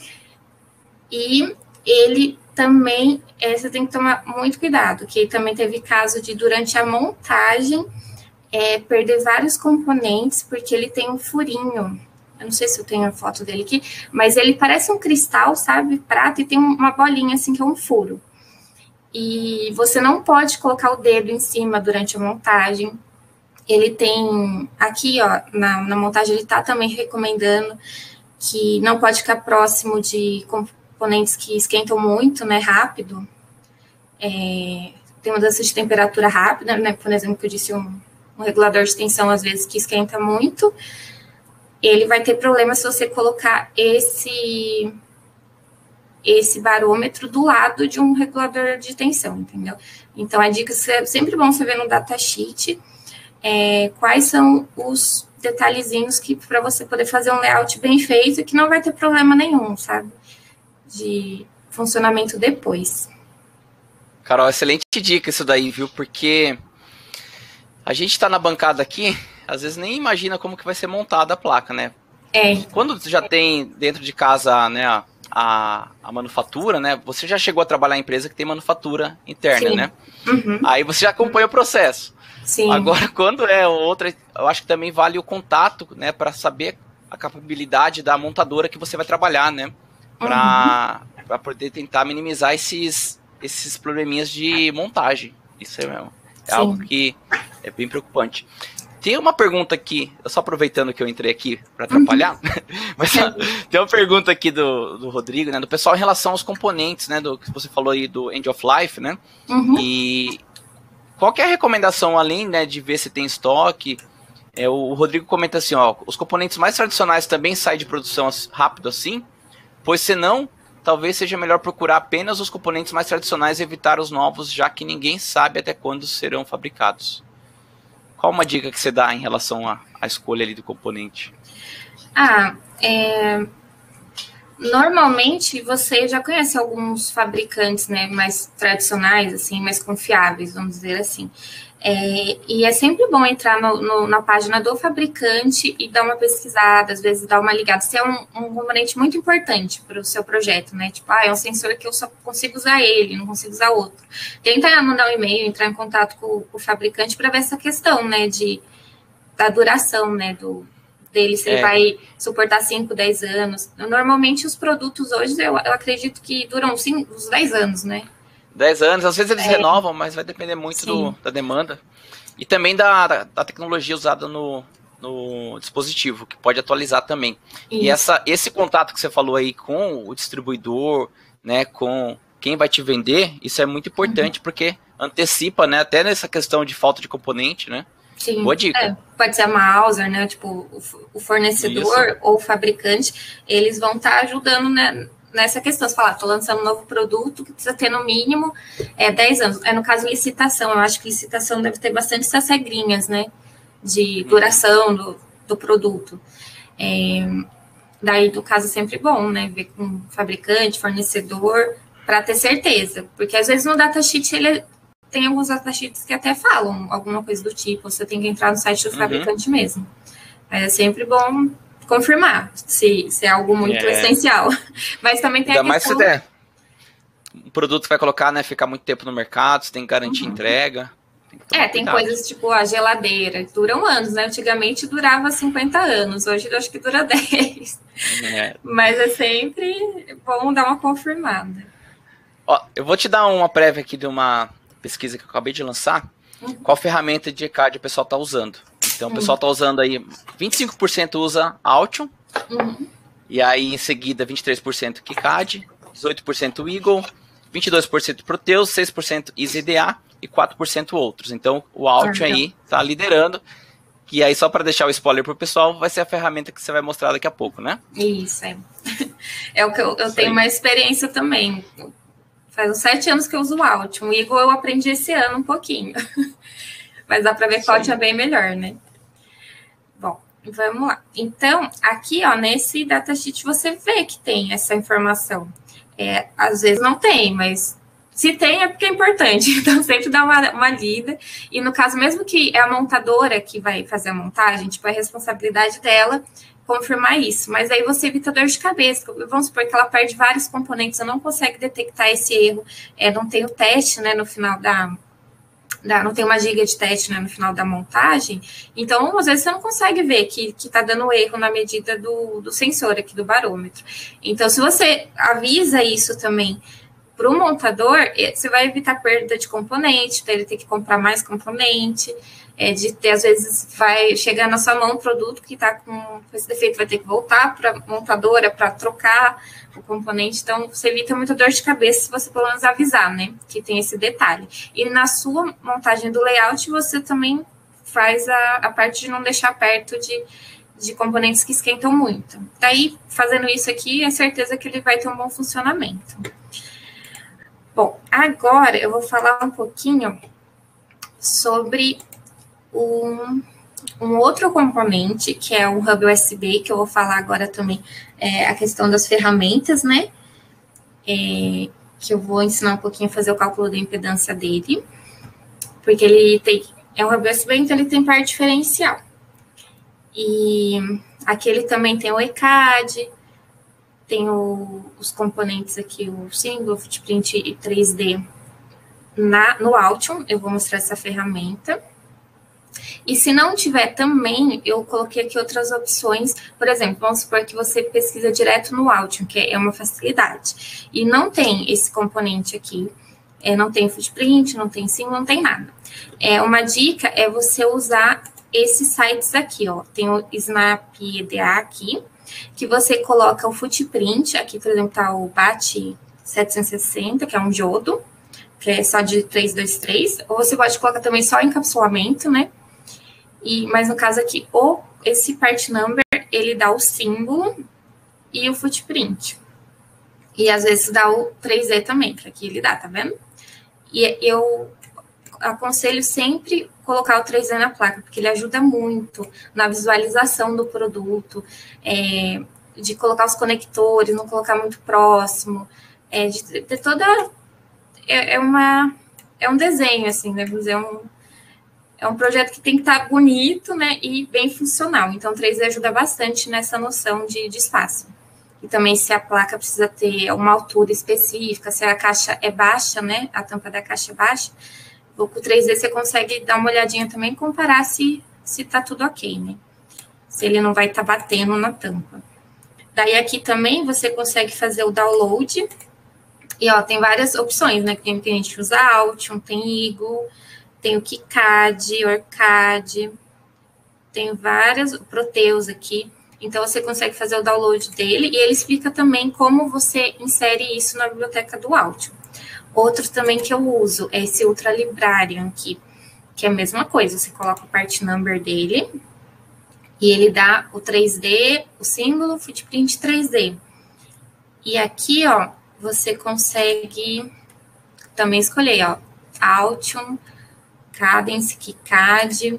[SPEAKER 2] e ele também, você tem que tomar muito cuidado, que também teve caso de, durante a montagem, perder vários componentes, porque ele tem um furinho, eu não sei se eu tenho a foto dele aqui, mas ele parece um cristal, sabe, prata, e tem uma bolinha assim, que é um furo. E você não pode colocar o dedo em cima durante a montagem. Ele tem, aqui, ó, na montagem, ele tá também recomendando que não pode ficar próximo de componentes que esquentam muito, né, rápido. Tem mudança de temperatura rápida, né, por exemplo, que eu disse, um regulador de tensão, às vezes, que esquenta muito. Ele vai ter problema se você colocar esse esse barômetro do lado de um regulador de tensão, entendeu? Então, a dica é sempre bom você ver no datasheet quais são os detalhezinhos que para você poder fazer um layout bem feito e que não vai ter problema nenhum, sabe? De funcionamento depois.
[SPEAKER 1] Carol, excelente dica isso daí, viu? Porque a gente está na bancada aqui, às vezes nem imagina como que vai ser montada a placa, né? Quando você já tem dentro de casa, né, a manufatura, né? Você já chegou a trabalhar em empresa que tem manufatura interna,
[SPEAKER 2] Sim.
[SPEAKER 1] né?
[SPEAKER 2] Uhum.
[SPEAKER 1] Aí você já acompanha o processo.
[SPEAKER 2] Sim.
[SPEAKER 1] Agora, quando é outra, eu acho que também vale o contato, né? Para saber a capabilidade da montadora que você vai trabalhar, né? Para poder tentar minimizar esses probleminhas de montagem. Isso é mesmo. É algo que é bem preocupante. Tem uma pergunta aqui, só aproveitando que eu entrei aqui para atrapalhar, mas tem uma pergunta aqui do Rodrigo, né, do pessoal em relação aos componentes, né, do que você falou aí do End of Life, né, e qual que é a recomendação, além, né, de ver se tem estoque? O Rodrigo comenta assim, ó, os componentes mais tradicionais também saem de produção rápido assim, pois senão, talvez seja melhor procurar apenas os componentes mais tradicionais e evitar os novos, já que ninguém sabe até quando serão fabricados. Qual uma dica que você dá em relação à escolha ali do componente?
[SPEAKER 2] Normalmente você já conhece alguns fabricantes, né, mais tradicionais, assim, mais confiáveis, vamos dizer assim. E é sempre bom entrar na página do fabricante e dar uma pesquisada, às vezes dar uma ligada. Se é um componente muito importante para o seu projeto, né? Tipo, é um sensor que eu só consigo usar ele, não consigo usar outro. Tenta mandar um e-mail, entrar em contato com o fabricante para ver essa questão, né, da duração, né, dele, se ele vai suportar 5, 10 anos. Normalmente os produtos hoje, eu acredito que duram uns 10 anos, né?
[SPEAKER 1] 10 anos, às vezes eles renovam, mas vai depender muito da demanda. E também da tecnologia usada no dispositivo, que pode atualizar também. Isso. E esse contato que você falou aí com o distribuidor, né, com quem vai te vender, isso é muito importante, porque antecipa, né, até nessa questão de falta de componente, né?
[SPEAKER 2] Sim.
[SPEAKER 1] Boa dica.
[SPEAKER 2] Pode ser a Mauser, né, tipo, o fornecedor ou o fabricante, eles vão estar ajudando, né, nessa questão. Você fala, estou lançando um novo produto que precisa ter no mínimo 10 anos. No caso, licitação. Eu acho que licitação deve ter bastante essas regrinhas, né? De duração do produto. Daí, no caso, é sempre bom, né? Ver com fabricante, fornecedor, para ter certeza. Porque, às vezes, no datasheet, tem alguns datasheets que até falam alguma coisa do tipo. Você tem que entrar no site do fabricante mesmo. Mas é sempre bom confirmar se é algo muito essencial. Mas também tem
[SPEAKER 1] ainda
[SPEAKER 2] a questão...
[SPEAKER 1] mais se um produto que vai colocar, né, ficar muito tempo no mercado, você tem que garantir entrega.
[SPEAKER 2] Tem coisas tipo a geladeira, que duram anos, né? Antigamente durava 50 anos, hoje eu acho que dura 10. Mas é sempre bom dar uma confirmada.
[SPEAKER 1] Ó, eu vou te dar uma prévia aqui de uma pesquisa que eu acabei de lançar. Qual ferramenta de ECAD o pessoal está usando? Então, o pessoal está usando aí, 25% usa Altium, e aí em seguida 23% KiCad, 18% Eagle, 22% Proteus, 6% EasyDA e 4% outros. Então, o Altium aí está liderando, e aí só para deixar o spoiler para o pessoal, vai ser a ferramenta que você vai mostrar daqui a pouco, né?
[SPEAKER 2] Isso, é o que eu tenho mais experiência também. Faz uns 7 anos que eu uso o Altium. O Eagle eu aprendi esse ano um pouquinho. Mas dá para ver que o Altium é bem melhor, né? Bom, vamos lá. Então, aqui, ó, nesse datasheet você vê que tem essa informação. Às vezes não tem, mas se tem é porque é importante. Então, sempre dá uma lida. E no caso, mesmo que é a montadora que vai fazer a montagem, tipo, é a responsabilidade dela confirmar isso. Mas aí você evita dor de cabeça. Vamos supor que ela perde vários componentes, você não consegue detectar esse erro. Não tem o teste, né, no final não tem uma giga de teste, né, no final da montagem, então, às vezes, você não consegue ver que está dando erro na medida do sensor aqui, do barômetro. Então, se você avisa isso também para o montador, você vai evitar perda de componente, para ele ter que comprar mais componente, de ter, às vezes, vai chegar na sua mão um produto que está com esse defeito, vai ter que voltar para a montadora para trocar o componente, então você evita muita dor de cabeça se você pelo menos avisar, né, que tem esse detalhe. E na sua montagem do layout, você também faz a parte de não deixar perto de componentes que esquentam muito. Daí, fazendo isso aqui, é certeza que ele vai ter um bom funcionamento. Bom, agora eu vou falar um pouquinho sobre um outro componente, que é o hub USB, que eu vou falar agora também, a questão das ferramentas, né? Que eu vou ensinar um pouquinho a fazer o cálculo da impedância dele, porque ele é um hub USB, então ele tem par diferencial. E aqui ele também tem o ECAD, tem os componentes aqui, o Single, Footprint e 3D no Altium. Eu vou mostrar essa ferramenta. E se não tiver também, eu coloquei aqui outras opções. Por exemplo, vamos supor que você pesquisa direto no Altium, que é uma facilidade. E não tem esse componente aqui. Não tem Footprint, não tem Single, não tem nada. Uma dica é você usar esses sites aqui, ó. Tem o Snap EDA aqui, que você coloca o footprint. Aqui, por exemplo, tá o BAT 760, que é um diodo, que é só de 323. Ou você pode colocar também só encapsulamento, né? Mas no caso aqui, esse part number, ele dá o símbolo e o footprint. E às vezes dá o 3D também, que aqui ele dá, tá vendo? E eu aconselho sempre colocar o 3D na placa, porque ele ajuda muito na visualização do produto, de colocar os conectores, não colocar muito próximo, de ter toda... É um desenho, assim, né? É um projeto que tem que estar bonito, né, e bem funcional. Então, o 3D ajuda bastante nessa noção de espaço. E também se a placa precisa ter uma altura específica, se a caixa é baixa, né, a tampa da caixa é baixa, com o 3D você consegue dar uma olhadinha também e comparar se tá tudo ok, né? Se ele não vai estar batendo na tampa. Daí aqui também você consegue fazer o download. E, ó, tem várias opções, né? Tem a gente usa Altium, tem Eagle, tem o KiCad, OrCAD, tem várias, Proteus aqui. Então, você consegue fazer o download dele e ele explica também como você insere isso na biblioteca do Altium. Outro também que eu uso é esse Ultra Librarian aqui, que é a mesma coisa. Você coloca o part number dele e ele dá o 3D, o símbolo, footprint 3D. E aqui, ó, você consegue também escolher, ó, Altium, Cadence, KiCad,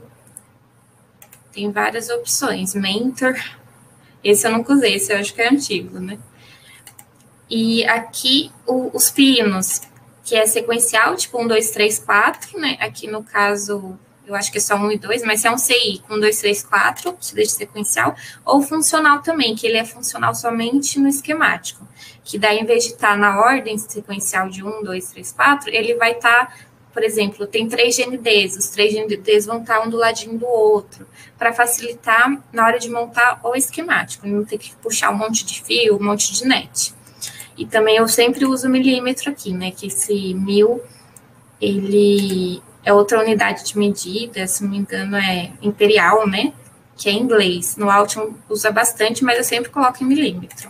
[SPEAKER 2] tem várias opções, Mentor, esse eu nunca usei, esse eu acho que é antigo, né? E aqui os pinos, que é sequencial, tipo 1, 2, 3, 4, né? Aqui no caso, eu acho que é só 1 e 2, mas se é um CI com 1, 2, 3, 4, você deixa sequencial, ou funcional também, que ele é funcional somente no esquemático, que daí, em vez de estar na ordem sequencial de 1, 2, 3, 4, ele vai estar, por exemplo, tem 3 GNDs, os 3 GNDs vão estar um do ladinho do outro, para facilitar na hora de montar o esquemático, não ter que puxar um monte de fio, um monte de net. E também eu sempre uso milímetro aqui, né, que esse 1000, ele é outra unidade de medida, se não me engano é imperial, né, que é em inglês. No Altium usa bastante, mas eu sempre coloco em milímetro.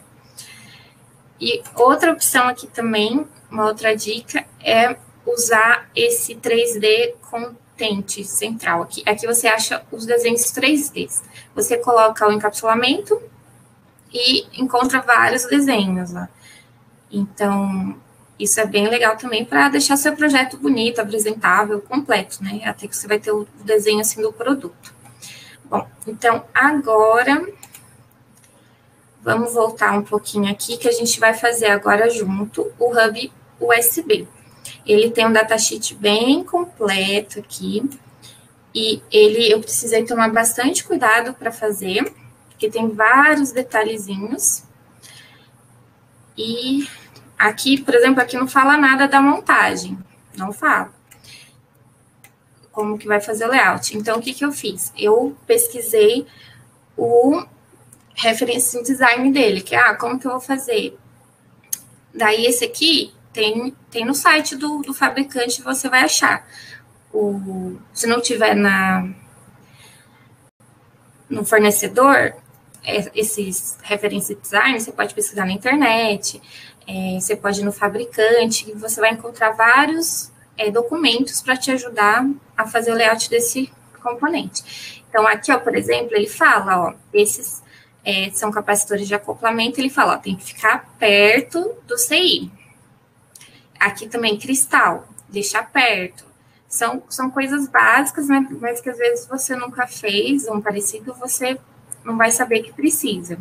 [SPEAKER 2] E outra opção aqui também, uma outra dica, é usar esse 3D Content central aqui. Aqui você acha os desenhos 3D. Você coloca o encapsulamento e encontra vários desenhos lá. Então, isso é bem legal também para deixar seu projeto bonito, apresentável, completo, né? Até que você vai ter o desenho assim do produto. Bom, então agora vamos voltar um pouquinho aqui que a gente vai fazer agora junto o hub USB. Ele tem um datasheet bem completo aqui e eu precisei tomar bastante cuidado para fazer, porque tem vários detalhezinhos. E aqui, por exemplo, aqui não fala nada da montagem, não fala como que vai fazer o layout. Então, o que eu fiz? Eu pesquisei o reference design dele, que como que eu vou fazer? Daí, esse aqui tem no site do fabricante, você vai achar. Se não tiver no fornecedor, esses reference design, você pode pesquisar na internet, você pode ir no fabricante, e você vai encontrar vários documentos para te ajudar a fazer o layout desse componente. Então, aqui, ó, por exemplo, ele fala, ó, esses são capacitores de acoplamento, ele fala, ó, tem que ficar perto do CI. Aqui também, cristal, deixar perto. São coisas básicas, né, mas que às vezes você nunca fez, um parecido, você não vai saber que precisa.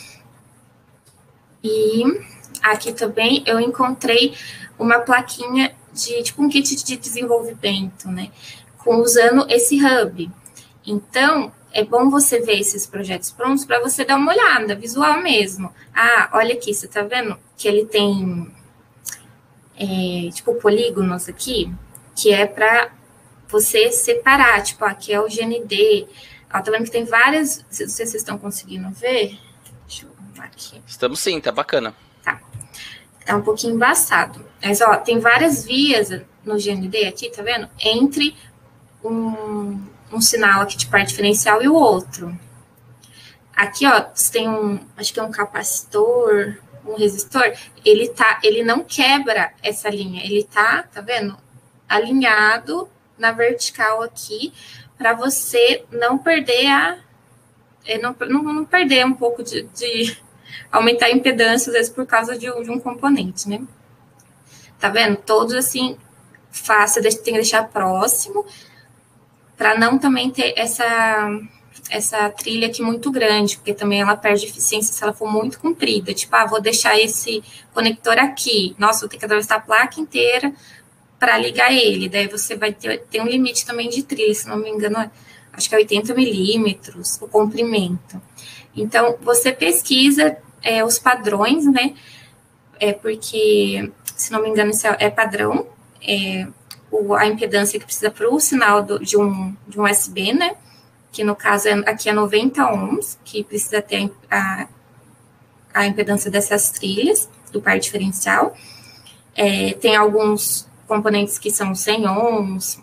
[SPEAKER 2] E aqui também eu encontrei uma plaquinha de, tipo, um kit de desenvolvimento, né, usando esse hub. Então, é bom você ver esses projetos prontos para você dar uma olhada, visual mesmo. Ah, olha aqui, você tá vendo que ele tem, tipo, polígonos aqui, que é para você separar, tipo, aqui é o GND. Ó, tá vendo que tem várias, não sei se vocês estão conseguindo ver. Deixa eu arrumar aqui.
[SPEAKER 1] Estamos sim, tá bacana.
[SPEAKER 2] Tá. É um pouquinho embaçado. Mas, ó, tem várias vias no GND aqui, tá vendo? Entre um sinal aqui de par diferencial e o outro. Aqui, ó, você tem acho que é um capacitor, um resistor, ele não quebra essa linha, ele tá vendo? Alinhado na vertical aqui, para você não perder não perder um pouco de aumentar a impedância, às vezes, por causa de um componente, né? Tá vendo? Todos, assim, fácil, tem que deixar próximo, para não também ter essa trilha aqui muito grande, porque também ela perde eficiência se ela for muito comprida. Tipo, vou deixar esse conector aqui. Nossa, vou ter que atravessar a placa inteira para ligar ele. Daí você vai ter um limite também de trilha, se não me engano, acho que é 80 milímetros o comprimento. Então, você pesquisa os padrões, né? Porque, se não me engano, isso é padrão. A impedância que precisa para o sinal de um USB, né? Que no caso aqui é 90 ohms, que precisa ter a impedância dessas trilhas do par diferencial. Tem alguns componentes que são 100 ohms,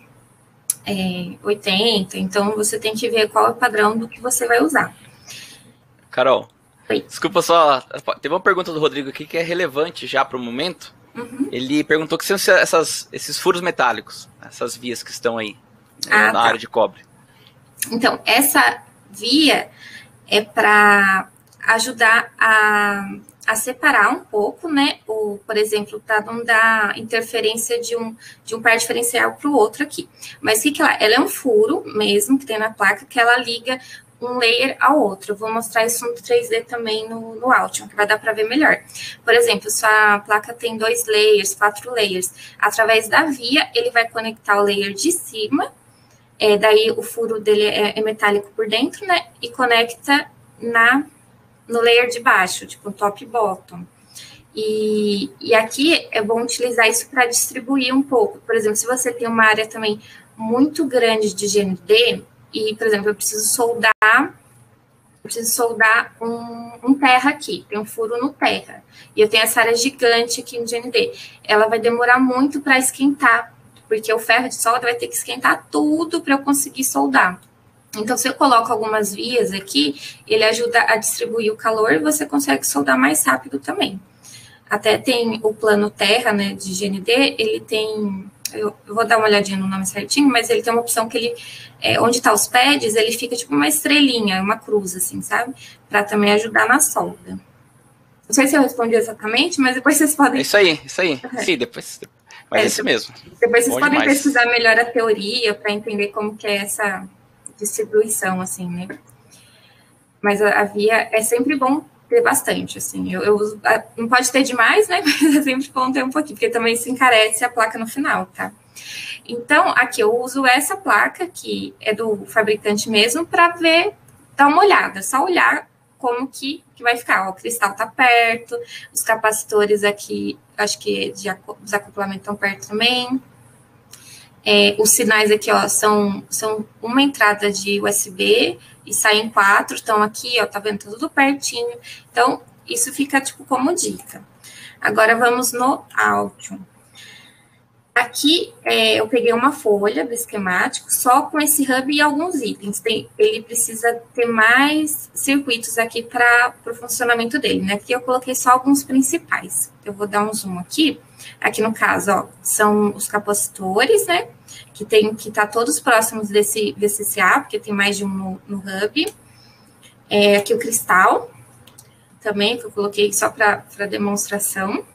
[SPEAKER 2] 80, então você tem que ver qual é o padrão do que você vai usar.
[SPEAKER 1] Carol,
[SPEAKER 2] Oi.
[SPEAKER 1] Desculpa só, teve uma pergunta do Rodrigo aqui que é relevante já para o momento.
[SPEAKER 2] Uhum.
[SPEAKER 1] Ele perguntou que são esses furos metálicos, essas vias que estão aí na área de cobre.
[SPEAKER 2] Então, essa via é para ajudar a separar um pouco, né, por exemplo, para não dar interferência de um par diferencial para o outro aqui. Mas o que ela é um furo mesmo, que tem na placa, que ela liga um layer ao outro. Eu vou mostrar isso no 3D também no Altium, que vai dar para ver melhor. Por exemplo, se a placa tem 2 layers, 4 layers, através da via, ele vai conectar o layer de cima, daí o furo dele é metálico por dentro, né, e conecta no layer de baixo, tipo top e bottom. E aqui é bom utilizar isso para distribuir um pouco. Por exemplo, se você tem uma área também muito grande de GND, e, por exemplo, eu preciso soldar um terra aqui, tem um furo no terra, e eu tenho essa área gigante aqui no GND. Ela vai demorar muito para esquentar, porque o ferro de solda vai ter que esquentar tudo para eu conseguir soldar. Então, se eu coloco algumas vias aqui, ele ajuda a distribuir o calor e você consegue soldar mais rápido também. Até tem o plano terra, né, de GND, ele tem... Eu vou dar uma olhadinha no nome certinho, mas ele tem uma opção que ele... onde tá os pads, ele fica tipo uma estrelinha, uma cruz, assim, sabe? Para também ajudar na solda. Não sei se eu respondi exatamente, mas depois vocês podem...
[SPEAKER 1] Isso aí. Sim, depois... Mas é isso mesmo.
[SPEAKER 2] Depois vocês podem pesquisar melhor a teoria para entender como que é essa distribuição, assim, né? Mas a via é sempre bom ter bastante, assim. Eu uso, não pode ter demais, né? Mas é sempre bom ter um pouquinho, porque também se encarece a placa no final, tá? Então, aqui eu uso essa placa, que é do fabricante mesmo, para dar uma olhada, só olhar como que vai ficar. Ó, o cristal tá perto, os capacitores aqui, acho que os acoplamentos estão perto também. Os sinais aqui, ó, são uma entrada de USB e saem 4, estão aqui, ó, tá vendo? Tá tudo pertinho. Então, isso fica, tipo, como dica. Agora, vamos no Altium. Aqui, eu peguei uma folha do esquemático, só com esse hub e alguns itens. Ele precisa ter mais circuitos aqui para o funcionamento dele, né? Aqui eu coloquei só alguns principais. Eu vou dar um zoom aqui. Aqui, no caso, ó, são os capacitores, né? que tem que estar todos próximos desse VCCA, porque tem mais de um no Hub. Aqui o cristal, também, que eu coloquei só para demonstração.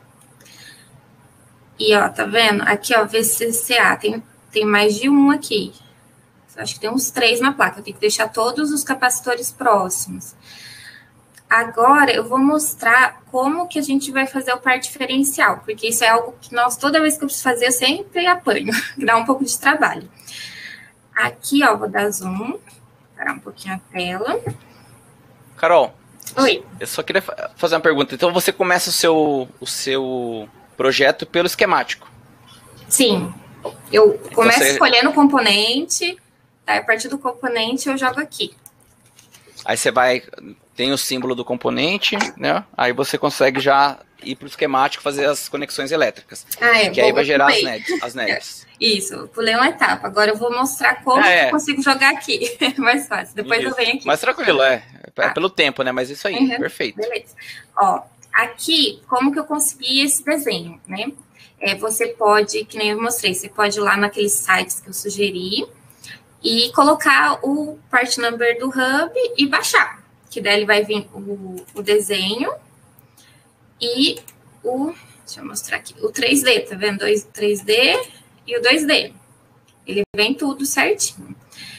[SPEAKER 2] E, ó, tá vendo? Aqui, ó, VCCA, tem mais de um aqui. Acho que tem uns 3 na placa. Eu tenho que deixar todos os capacitores próximos. Agora, eu vou mostrar como que a gente vai fazer o par diferencial, porque isso é algo que toda vez que eu preciso fazer, eu sempre apanho, que dá um pouco de trabalho. Aqui, ó, vou dar zoom, parar um pouquinho a tela.
[SPEAKER 1] Carol,
[SPEAKER 2] oi.
[SPEAKER 1] Eu só queria fazer uma pergunta. Então, você começa o seu projeto pelo esquemático?
[SPEAKER 2] Sim. Eu começo escolhendo o componente, aí a partir do componente eu jogo aqui.
[SPEAKER 1] Aí você tem o símbolo do componente, né? Aí você consegue já ir para o esquemático fazer as conexões elétricas. Que aí vai gerar as NEDs.
[SPEAKER 2] Isso, pulei uma etapa. Agora eu vou mostrar como eu consigo jogar aqui. É mais fácil. Depois eu venho aqui.
[SPEAKER 1] Mais tranquilo, pelo tempo, né? Mas isso aí, perfeito.
[SPEAKER 2] Beleza. Ó, aqui, como que eu consegui esse desenho, né? Você pode, que nem eu mostrei, você pode ir lá naqueles sites que eu sugeri e colocar o part number do Hub e baixar. Que daí ele vai vir o desenho e deixa eu mostrar aqui, o 3D, tá vendo? 3D e o 2D. Ele vem tudo certinho.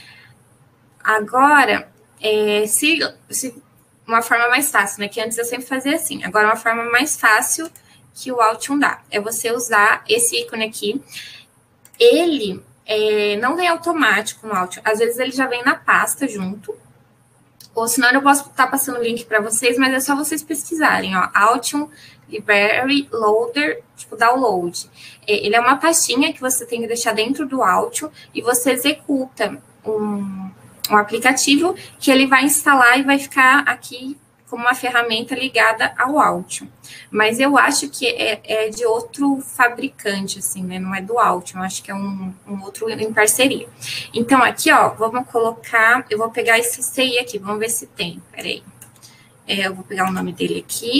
[SPEAKER 2] Agora, se uma forma mais fácil, né? Que antes eu sempre fazia assim. Agora, uma forma mais fácil que o Altium dá é você usar esse ícone aqui. Ele não vem automático no Altium. Às vezes ele já vem na pasta junto. Ou senão eu posso estar passando o link para vocês, mas é só vocês pesquisarem, ó. Altium Library Loader, tipo download. Ele é uma pastinha que você tem que deixar dentro do Altium e você executa um aplicativo que ele vai instalar e vai ficar aqui como uma ferramenta ligada ao Altium. Mas eu acho que é de outro fabricante, assim, né? Não é do Altium, eu acho que é um outro em parceria. Então, aqui, ó, vamos colocar... Eu vou pegar esse CI aqui, vamos ver se tem. Peraí. Eu vou pegar o nome dele aqui.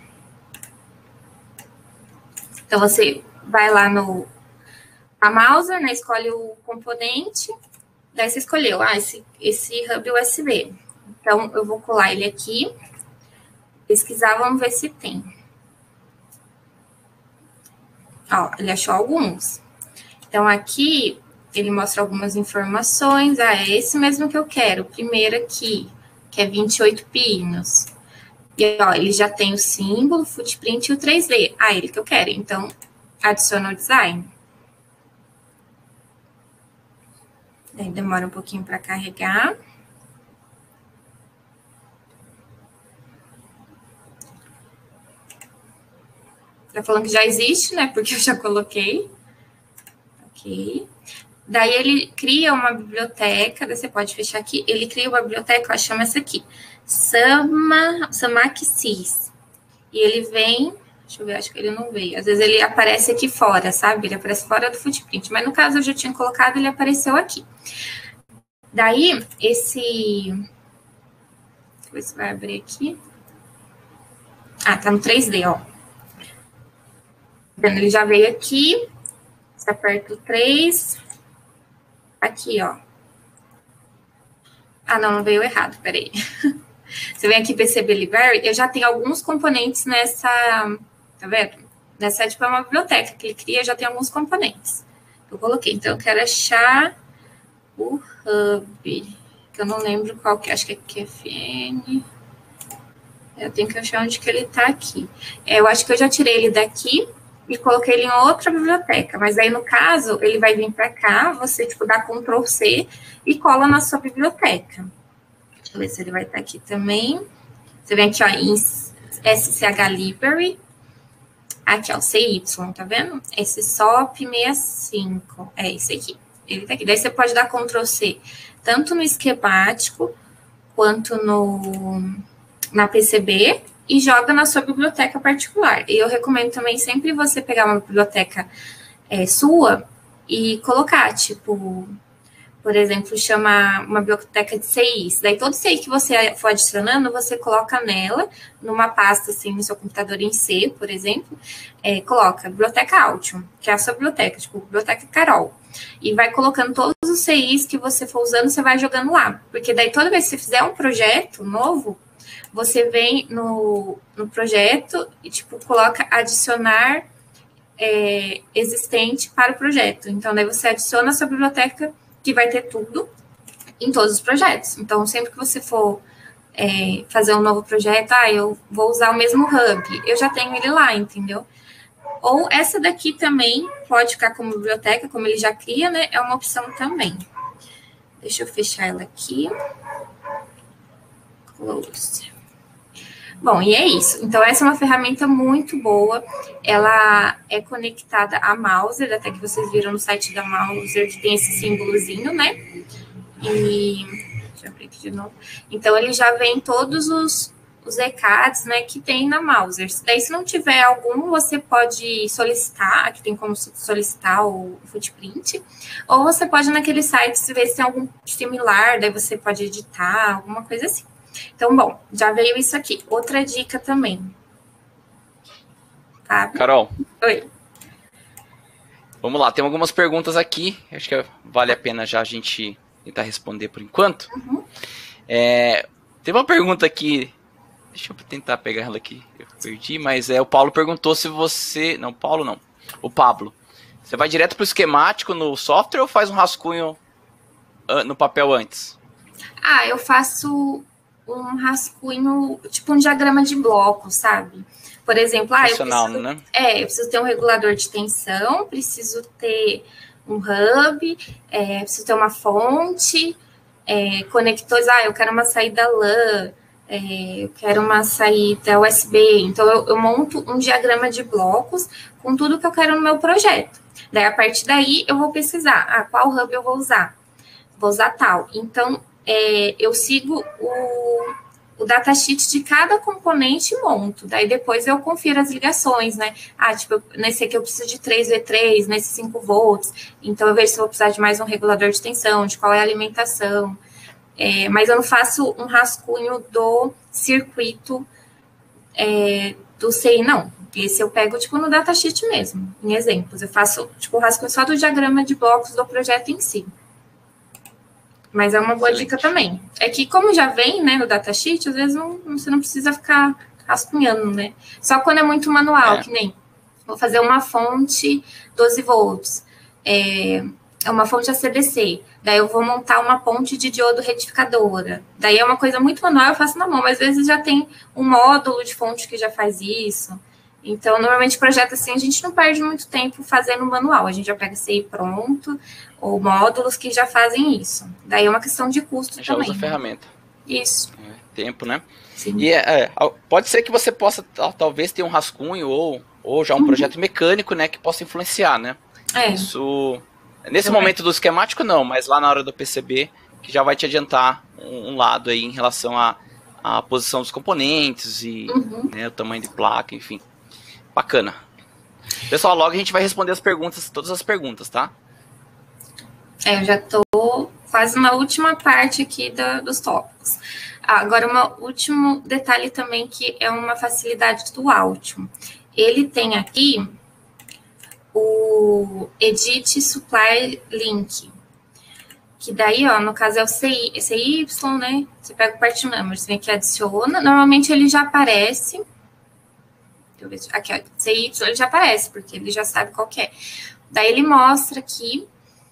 [SPEAKER 2] Então, você vai lá no Mauser, né? Escolhe o componente. Daí você escolheu, esse hub USB. Então, eu vou colar ele aqui. Pesquisar, vamos ver se tem. Ó, ele achou alguns. Então, aqui, ele mostra algumas informações. É esse mesmo que eu quero. O primeiro aqui, que é 28 pinos. E, ó, ele já tem o símbolo, o footprint e o 3D. Ele que eu quero. Então, adiciona o design. Daí demora um pouquinho para carregar. Tá falando que já existe, né? Porque eu já coloquei. Ok. Daí ele cria uma biblioteca, daí você pode fechar aqui. Ele cria uma biblioteca, chama essa aqui. Samaxsys. E ele vem... Deixa eu ver, acho que ele não veio. Às vezes ele aparece aqui fora, sabe? Ele aparece fora do footprint. Mas no caso eu já tinha colocado, ele apareceu aqui. Daí, esse... Deixa eu ver se vai abrir aqui. Tá no 3D, ó. Ele já veio aqui, você aperta o 3, aqui, ó. Não veio errado, peraí. Você vem aqui PCB Library, eu já tenho alguns componentes nessa, tá vendo? Nessa, tipo, é uma biblioteca que ele cria, já tem alguns componentes. Eu coloquei, então eu quero achar o Hub, que eu não lembro qual que, acho que é QFN. Eu tenho que achar onde que ele tá aqui. Eu acho que eu já tirei ele daqui e coloquei ele em outra biblioteca, mas aí no caso, ele vai vir para cá, você, tipo, dá Ctrl+C e cola na sua biblioteca. Deixa eu ver se ele vai estar aqui também. Você vem aqui, ó, em SCH Library, aqui, ó, CY, tá vendo? Esse SOP 65, é esse aqui, ele tá aqui. Daí você pode dar Ctrl+C, tanto no esquemático, quanto na PCB, e joga na sua biblioteca particular. E eu recomendo também sempre você pegar uma biblioteca sua e colocar, tipo, por exemplo, chama uma biblioteca de CIs. Daí todo CI que você for adicionando, você coloca nela, numa pasta, assim, no seu computador em C, por exemplo, coloca Biblioteca Altium, que é a sua biblioteca, tipo, Biblioteca Carol. E vai colocando todos os CIs que você for usando, você vai jogando lá. Porque daí toda vez que você fizer um projeto novo, você vem no projeto e, tipo, coloca adicionar existente para o projeto. Então, daí você adiciona a sua biblioteca, que vai ter tudo em todos os projetos. Então, sempre que você for fazer um novo projeto, eu vou usar o mesmo hub, eu já tenho ele lá, entendeu? Ou essa daqui também pode ficar como biblioteca, como ele já cria, né? É uma opção também. Deixa eu fechar ela aqui. Close. Bom, e é isso. Então, essa é uma ferramenta muito boa. Ela é conectada a Mouser, até que vocês viram no site da Mouser, que tem esse símbolozinho, né? E deixa eu abrir aqui de novo. Então, ele já vem todos os ECADs, né, que tem na Mouser. Daí, se não tiver algum, você pode solicitar, aqui tem como solicitar o footprint, ou você pode naquele site ver se tem algum similar, daí você pode editar, alguma coisa assim. Então, bom, já veio isso aqui. Outra dica também. Tá?
[SPEAKER 1] Carol.
[SPEAKER 2] Oi.
[SPEAKER 1] Vamos lá, tem algumas perguntas aqui. Acho que vale a pena já a gente tentar responder por enquanto.
[SPEAKER 2] Uhum.
[SPEAKER 1] Tem uma pergunta aqui. Deixa eu tentar pegar ela aqui. Eu perdi, mas o Paulo perguntou se você... Não, Paulo não. O Pablo. Você vai direto para o esquemático no software ou faz um rascunho no papel antes?
[SPEAKER 2] Eu faço um rascunho, tipo um diagrama de bloco, sabe? Por exemplo,
[SPEAKER 1] né?
[SPEAKER 2] Eu preciso ter um regulador de tensão, preciso ter um hub, preciso ter uma fonte, conectores, eu quero uma saída LAN, eu quero uma saída USB. Então, eu monto um diagrama de blocos com tudo que eu quero no meu projeto. Daí, a partir daí, eu vou pesquisar, qual hub eu vou usar? Vou usar tal. Então, eu sigo o datasheet de cada componente e monto. Daí depois eu confiro as ligações, né? Tipo, nesse aqui eu preciso de 3V3, nesse 5 volts. Então eu vejo se eu vou precisar de mais um regulador de tensão, de qual é a alimentação. Mas eu não faço um rascunho do circuito do CI, não. Esse eu pego, tipo, no datasheet mesmo, em exemplos. Eu faço, tipo, o rascunho só do diagrama de blocos do projeto em si. Mas é uma boa dica também. É que como já vem, né, no datasheet, às vezes você não precisa ficar rascunhando, né? Só quando é muito manual, que nem vou fazer uma fonte 12 volts, uma fonte ACDC, daí eu vou montar uma ponte de diodo retificadora. Daí é uma coisa muito manual, eu faço na mão, mas às vezes já tem um módulo de fonte que já faz isso. Então, normalmente, projeto assim, a gente não perde muito tempo fazendo manual. A gente já pega CI pronto, ou módulos que já fazem isso. Daí é uma questão de custo
[SPEAKER 1] já
[SPEAKER 2] também.
[SPEAKER 1] Usa a ferramenta.
[SPEAKER 2] Isso.
[SPEAKER 1] Tempo, né?
[SPEAKER 2] Sim.
[SPEAKER 1] E pode ser que você possa, talvez, ter um rascunho ou já um projeto mecânico, né, que possa influenciar, né? Isso, nesse momento do esquemático, não, mas lá na hora do PCB, que já vai te adiantar um lado aí em relação à posição dos componentes e né, o tamanho de placa, enfim. Bacana. Pessoal, logo a gente vai responder todas as perguntas, tá?
[SPEAKER 2] Eu já tô quase na última parte aqui dos tópicos. Agora, um último detalhe também, que é uma facilidade do Altium. Ele tem aqui o Edit Supply Link, que daí, no caso, é o CY, né? Você pega o part number, você vem aqui e adiciona. Normalmente, ele já aparece... Aqui, ó, CY, ele já aparece, porque ele já sabe qual que é. Daí ele mostra aqui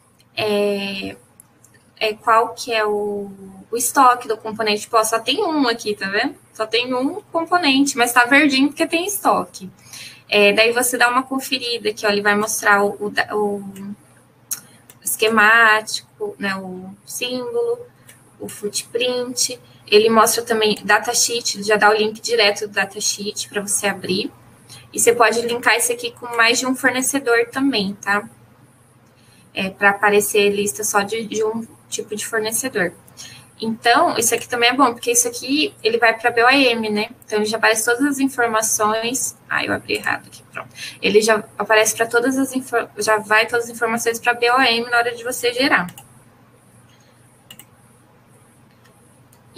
[SPEAKER 2] qual que é o estoque do componente. Tipo, só tem um aqui, tá vendo? Só tem um componente, mas tá verdinho porque tem estoque. Daí você dá uma conferida aqui, ó, ele vai mostrar o esquemático, né, o símbolo, o footprint. Ele mostra também datasheet, ele já dá o link direto do datasheet para você abrir. E você pode linkar isso aqui com mais de um fornecedor também, tá? Para aparecer lista só de um tipo de fornecedor. Então, isso aqui também é bom, porque isso aqui, ele vai para a BOM, né? Então, ele já aparece todas as informações... eu abri errado aqui, pronto. Ele já aparece para já vai todas as informações para a BOM na hora de você gerar.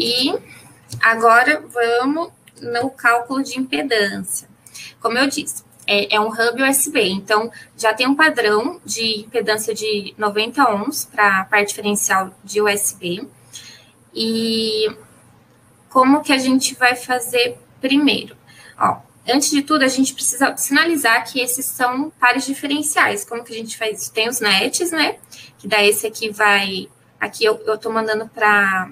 [SPEAKER 2] E agora vamos no cálculo de impedância. Como eu disse, é um hub USB, então já tem um padrão de impedância de 90 ohms para a parte diferencial de USB. E como que a gente vai fazer primeiro? Ó, antes de tudo, a gente precisa sinalizar que esses são pares diferenciais. Como que a gente faz isso? Tem os nets, né? Que daí esse aqui vai... Aqui eu tô mandando para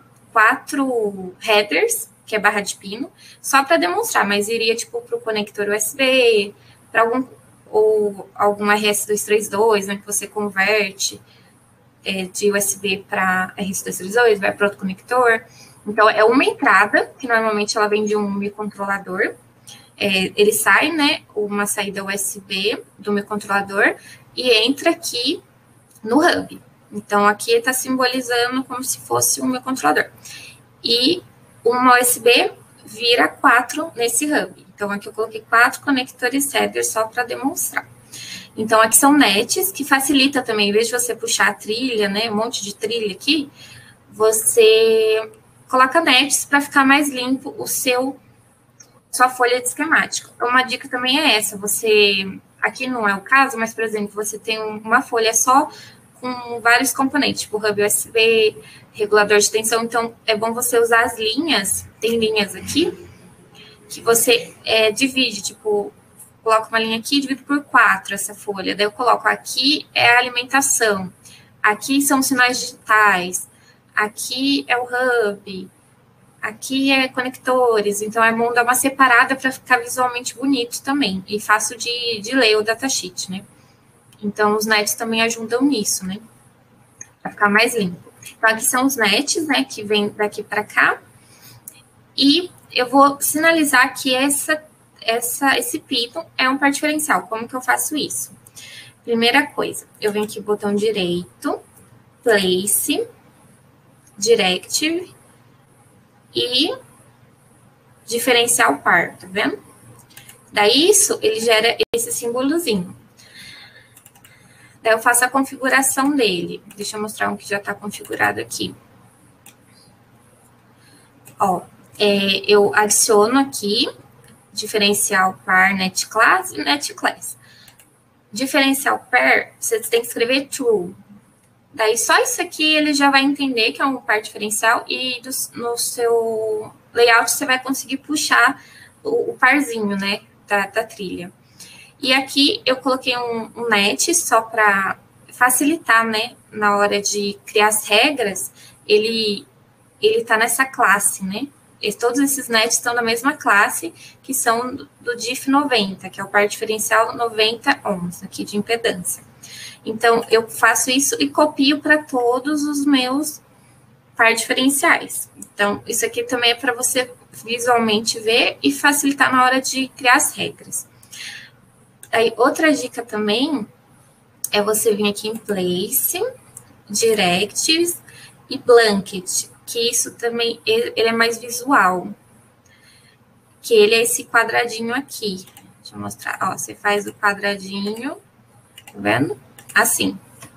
[SPEAKER 2] 4 headers, que é barra de pino, só para demonstrar, mas iria, tipo, para o conector USB, para algum RS232, né, que você converte de USB para RS232, vai para outro conector. Então, é uma entrada, que normalmente ela vem de um microcontrolador. Ele sai, né, uma saída USB do microcontrolador e entra aqui no hub. Então, aqui está simbolizando como se fosse um microcontrolador. E uma USB vira 4 nesse hub. Então, aqui eu coloquei 4 conectores header só para demonstrar. Então, aqui são nets, que facilita também, em vez de você puxar a trilha, né, um monte de trilha aqui, você coloca nets para ficar mais limpo sua folha de esquemático. Uma dica também é essa, aqui não é o caso, mas, por exemplo, você tem uma folha só com vários componentes, tipo hub USB, regulador de tensão, então é bom você usar as linhas, tem linhas aqui, que você divide, tipo, coloco uma linha aqui e divido por 4 essa folha, daí eu coloco aqui é a alimentação, aqui são os sinais digitais, aqui é o hub, aqui é conectores, então é bom dar uma separada para ficar visualmente bonito também, e fácil de ler o datasheet, né? Então, os nets também ajudam nisso, né? Para ficar mais limpo. Então, aqui são os nets, né? Que vem daqui para cá. E eu vou sinalizar que esse pino é um par diferencial. Como que eu faço isso? Primeira coisa, eu venho aqui botão direito, place, directive e diferencial par, tá vendo? Daí isso, ele gera esse símbolozinho. Daí eu faço a configuração dele. Deixa eu mostrar um que já está configurado aqui. Ó, eu adiciono aqui diferencial par net class e net class. Diferencial par, você tem que escrever true. Daí só isso aqui ele já vai entender que é um par diferencial e no seu layout você vai conseguir puxar o parzinho, né, da trilha. E aqui eu coloquei um net só para facilitar, né? Na hora de criar as regras, ele tá nessa classe, né? Todos esses nets estão na mesma classe, que são do diff 90, que é o par diferencial 90 ohms, aqui de impedância. Então, eu faço isso e copio para todos os meus par diferenciais. Então, isso aqui também é para você visualmente ver e facilitar na hora de criar as regras. Aí, outra dica também é você vir aqui em Place, Directives e Blanket, que isso também, ele é mais visual. Que ele é esse quadradinho aqui. Deixa eu mostrar, ó, você faz o quadradinho, tá vendo? Assim.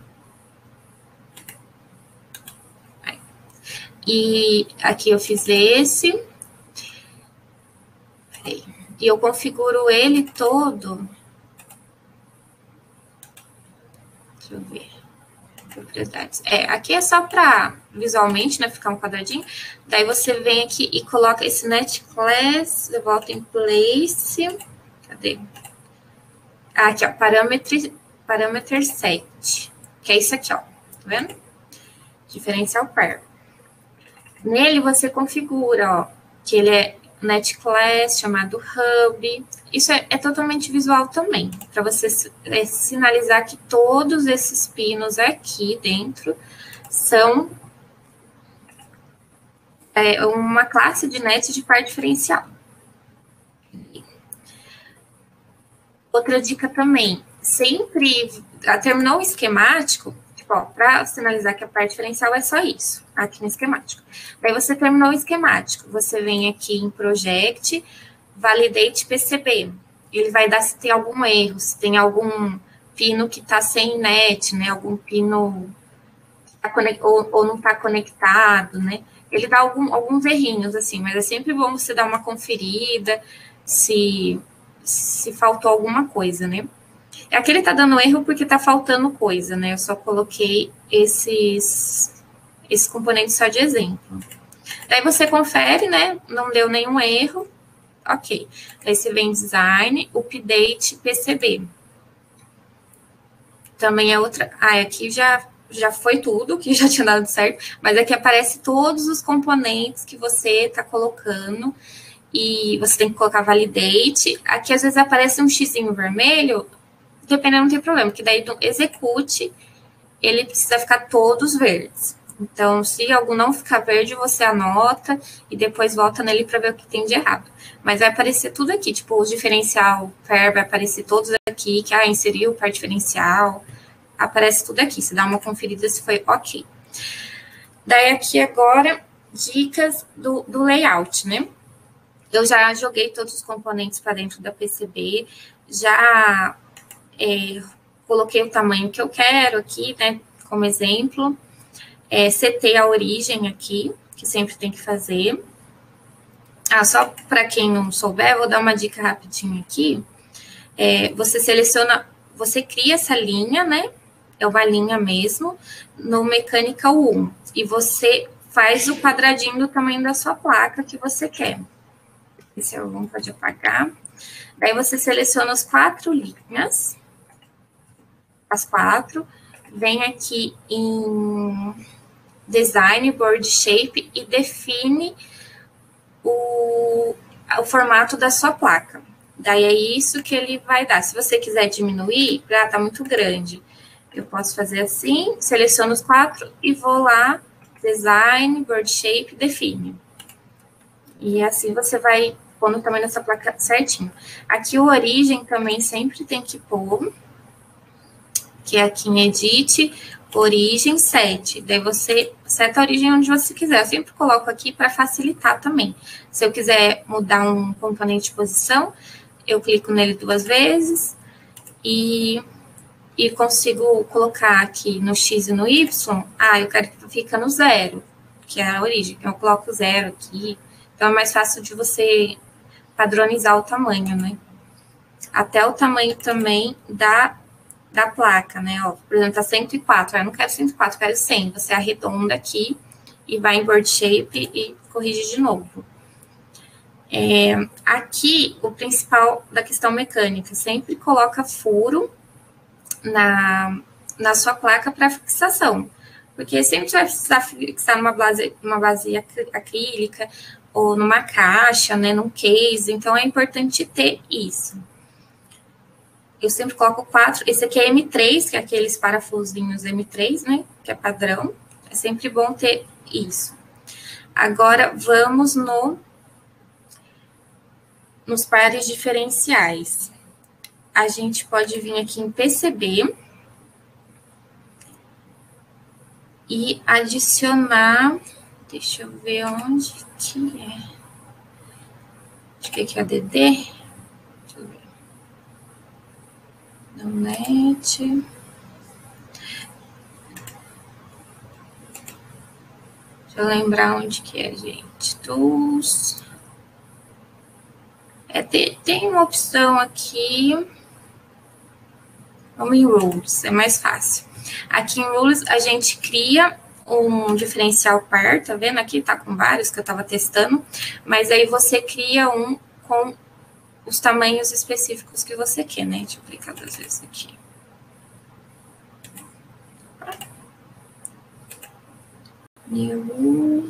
[SPEAKER 2] E aqui eu fiz esse. Peraí. E eu configuro ele todo. Deixa eu ver. Propriedades. Aqui é só para visualmente, né, ficar um quadradinho. Daí você vem aqui e coloca esse net class, você volta em place. Cadê? Aqui, ó, parameter set, que é isso aqui, ó. Tá vendo? Diferencial par. Nele você configura, ó, que ele é net class, chamado hub. Isso é totalmente visual também, para você sinalizar que todos esses pinos aqui dentro são uma classe de net de par diferencial. Outra dica também, sempre terminou o esquemático, tipo, para sinalizar que a parte diferencial é só isso, aqui no esquemático. Daí você terminou o esquemático, você vem aqui em Project, Validate PCB. Ele vai dar se tem algum erro, se tem algum pino que está sem net, né? Algum pino ou não está conectado, né? Ele dá alguns errinhos, assim, mas é sempre bom você dar uma conferida se faltou alguma coisa, né? Aqui ele tá dando erro porque tá faltando coisa, né? Eu só coloquei esses componentes só de exemplo. Daí você confere, né? Não deu nenhum erro. Ok. Aí você vem design, update, PCB. Também é outra... aqui já foi tudo, que já tinha dado certo, mas aqui aparece todos os componentes que você tá colocando e você tem que colocar validate. Aqui às vezes aparece um xizinho vermelho, dependendo, não tem problema, que daí do execute, ele precisa ficar todos verdes. Então, se algum não ficar verde, você anota e depois volta nele para ver o que tem de errado. Mas vai aparecer tudo aqui, tipo, o diferencial pair vai aparecer todos aqui, que inseriu o pair diferencial, aparece tudo aqui. Você dá uma conferida se foi ok. Daí aqui agora, dicas do layout, né? Eu já joguei todos os componentes para dentro da PCB, já coloquei o tamanho que eu quero aqui, né, como exemplo. Setei a origem aqui, que sempre tem que fazer. Só para quem não souber, vou dar uma dica rapidinho aqui. Você seleciona, você cria essa linha, né, é uma linha mesmo, no Mechanical 1, e você faz o quadradinho do tamanho da sua placa que você quer. Esse algum pode apagar. Daí você seleciona as 4 linhas, as 4, vem aqui em Design, Board Shape e define o formato da sua placa. Daí é isso que ele vai dar. Se você quiser diminuir, tá muito grande. Eu posso fazer assim, seleciono os 4 e vou lá, Design, Board Shape, define. E assim você vai pondo o tamanho dessa placa certinho. Aqui o origem também sempre tem que pôr, que é aqui em Edit, origem 7. Daí você seta a origem onde você quiser. Eu sempre coloco aqui para facilitar também. Se eu quiser mudar um componente de posição, eu clico nele 2 vezes e consigo colocar aqui no X e no Y. Eu quero que fique no 0, que é a origem. Eu coloco 0 aqui. Então, é mais fácil de você padronizar o tamanho, né? Até o tamanho também da placa, né? Ó, por exemplo, tá 104. Eu não quero 104, eu quero 100. Você arredonda aqui e vai em Board Shape e corrige de novo. Aqui, o principal da questão mecânica, sempre coloca furo na sua placa para fixação. Porque sempre você vai precisar fixar numa base acrílica ou numa caixa, né, num case. Então, é importante ter isso. Eu sempre coloco 4. Esse aqui é M3, que é aqueles parafusinhos M3, né? Que é padrão. É sempre bom ter isso. Agora, vamos nos pares diferenciais. A gente pode vir aqui em PCB e adicionar... Deixa eu ver onde que é. Acho que aqui é ADD. Deixa eu ver. Net. Deixa eu lembrar onde que é, gente. Tools. Tem uma opção aqui. Vamos em Rules, é mais fácil. Aqui em Rules, a gente cria um diferencial par, tá vendo? Aqui tá com vários que eu tava testando, mas aí você cria um com os tamanhos específicos que você quer, né? Deixa eu clicar 2 vezes aqui. New.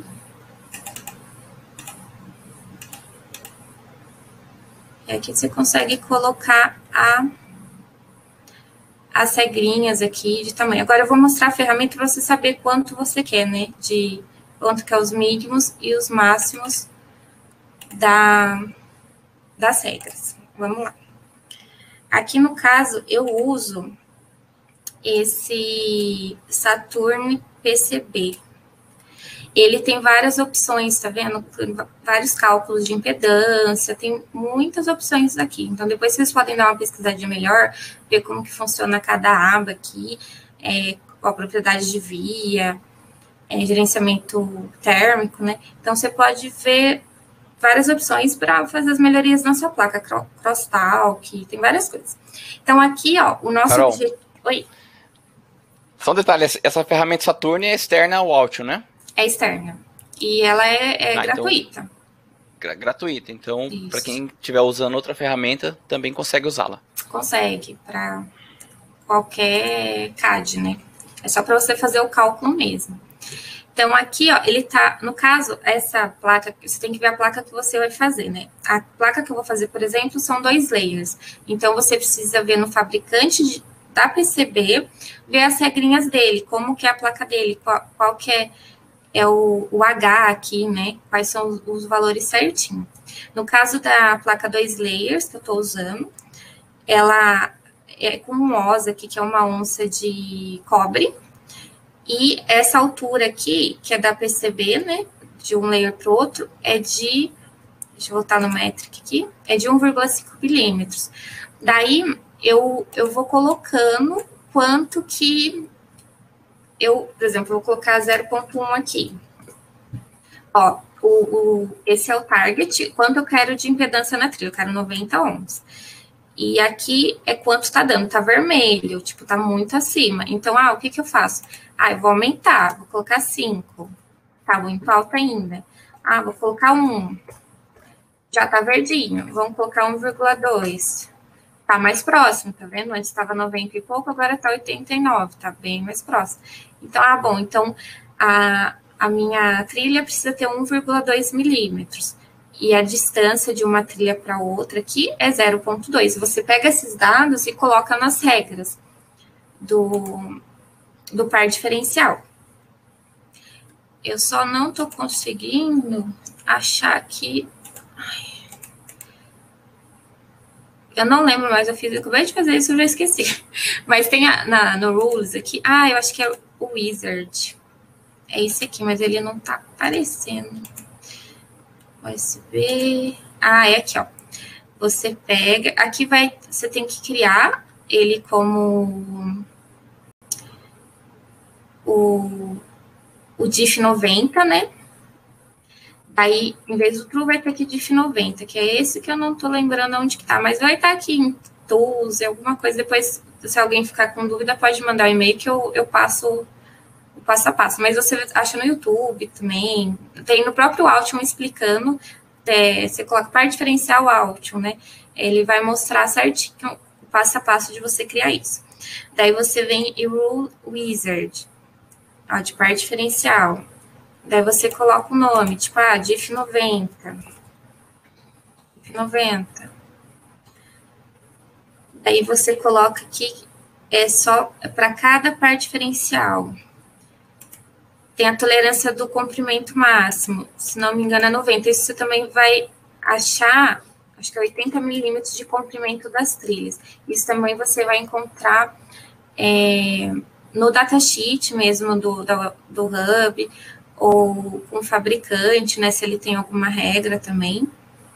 [SPEAKER 2] E aqui você consegue colocar as regrinhas aqui de tamanho. Agora eu vou mostrar a ferramenta para você saber quanto você quer, né? De quanto que é os mínimos e os máximos das regras. Vamos lá. Aqui no caso, eu uso esse Saturn PCB. Ele tem várias opções, tá vendo? Vários cálculos de impedância, tem muitas opções aqui. Então, depois vocês podem dar uma pesquisadinha melhor, ver como que funciona cada aba aqui, ó, propriedade de via, gerenciamento térmico, né? Então, você pode ver várias opções para fazer as melhorias na sua placa, crosstalk, tem várias coisas. Então, aqui, ó, o nosso
[SPEAKER 1] Carol,
[SPEAKER 2] objetivo... Oi?
[SPEAKER 1] só um detalhe, essa ferramenta Saturn é externa ao Altium, né?
[SPEAKER 2] É externa. E ela é gratuita.
[SPEAKER 1] Então, gratuita. Então, para quem estiver usando outra ferramenta, também consegue usá-la.
[SPEAKER 2] Consegue, para qualquer CAD, né? É só para você fazer o cálculo mesmo. Então, aqui, ó, ele tá, no caso, essa placa, você tem que ver a placa que você vai fazer, né? A placa que eu vou fazer, por exemplo, são 2 layers. Então, você precisa ver no fabricante da PCB, ver as regrinhas dele, como que é a placa dele, qual que é o H aqui, né? Quais são os valores certinho. No caso da placa 2 layers que eu tô usando, ela é com um OS aqui, que é uma onça de cobre, e essa altura aqui, que é da PCB, né, de um layer para o outro, é de, deixa eu voltar no metric aqui, é de 1,5 milímetros. Daí, eu vou colocando quanto que eu, por exemplo, vou colocar 0,1 aqui. Ó, esse é o target, quanto eu quero de impedância na trilha, eu quero 90 ohms. E aqui é quanto tá dando, tá vermelho, tipo, tá muito acima. Então, o que eu faço? Eu vou aumentar, vou colocar 5. Tá muito alto ainda. Vou colocar 1. Já tá verdinho. Vamos colocar 1,2. Tá mais próximo, tá vendo? Antes estava 90 e pouco, agora tá 89, tá bem mais próximo. Então, bom, então a minha trilha precisa ter 1,2 milímetros. E a distância de uma trilha para outra aqui é 0,2. Você pega esses dados e coloca nas regras do par diferencial. Eu só não estou conseguindo achar aqui. Eu não lembro mais, eu acabei de fazer isso, eu já esqueci. Mas tem no Rules aqui. Eu acho que é o Wizard. É esse aqui, mas ele não tá aparecendo. USB. É aqui, ó. Você pega. Aqui você tem que criar ele como o diff 90, né? Aí, em vez do true, vai ter aqui diff 90, que é esse que eu não tô lembrando onde que tá, mas vai estar aqui em tools, alguma coisa. Depois, se alguém ficar com dúvida, pode mandar um e-mail que eu passo o passo a passo. Mas você acha no YouTube também. Tem no próprio Altium explicando. Você coloca par diferencial Altium, né? Ele vai mostrar certinho o passo a passo de você criar isso. Daí você vem e Rule Wizard, de par diferencial. Daí você coloca o nome, tipo, diff 90. Diff 90. Daí você coloca aqui, só para cada par diferencial. Tem a tolerância do comprimento máximo, se não me engano é 90. Isso você também vai achar, acho que é 80 milímetros de comprimento das trilhas. Isso também você vai encontrar no datasheet mesmo do Hub, ou com o fabricante, né, se ele tem alguma regra também.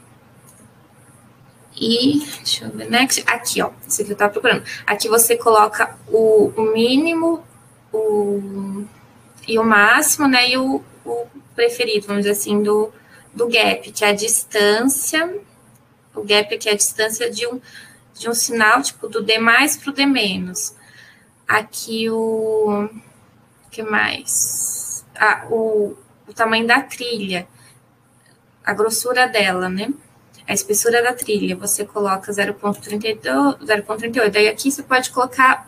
[SPEAKER 2] E, deixa eu ver, next, aqui, ó, isso que eu tava procurando. Aqui você coloca o mínimo, e o máximo, né, e o preferido, vamos dizer assim, do gap, que é a distância, o gap aqui é a distância de um sinal, tipo, do D mais para o D menos. Aqui o que mais? O tamanho da trilha, a grossura dela, né? A espessura da trilha, você coloca 0,32, 0,38. Daí aqui você pode colocar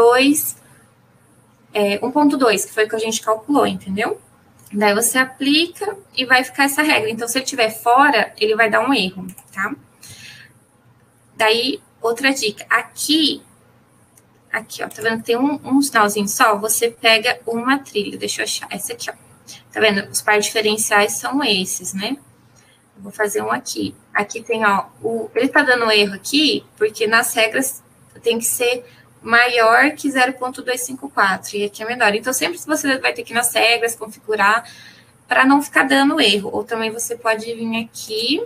[SPEAKER 2] 1,2, que foi o que a gente calculou, entendeu? Daí você aplica e vai ficar essa regra. Então, se ele estiver fora, ele vai dar um erro, tá? Daí, outra dica. Aqui, ó, tá vendo que tem um sinalzinho só? Você pega uma trilha, deixa eu achar, essa aqui, ó. Tá vendo? Os par diferenciais são esses, né? Eu vou fazer um aqui. Aqui tem, ó, ele tá dando erro aqui, porque nas regras tem que ser maior que 0,254, e aqui é menor. Então, sempre você vai ter que ir nas regras, configurar, para não ficar dando erro. Ou também você pode vir aqui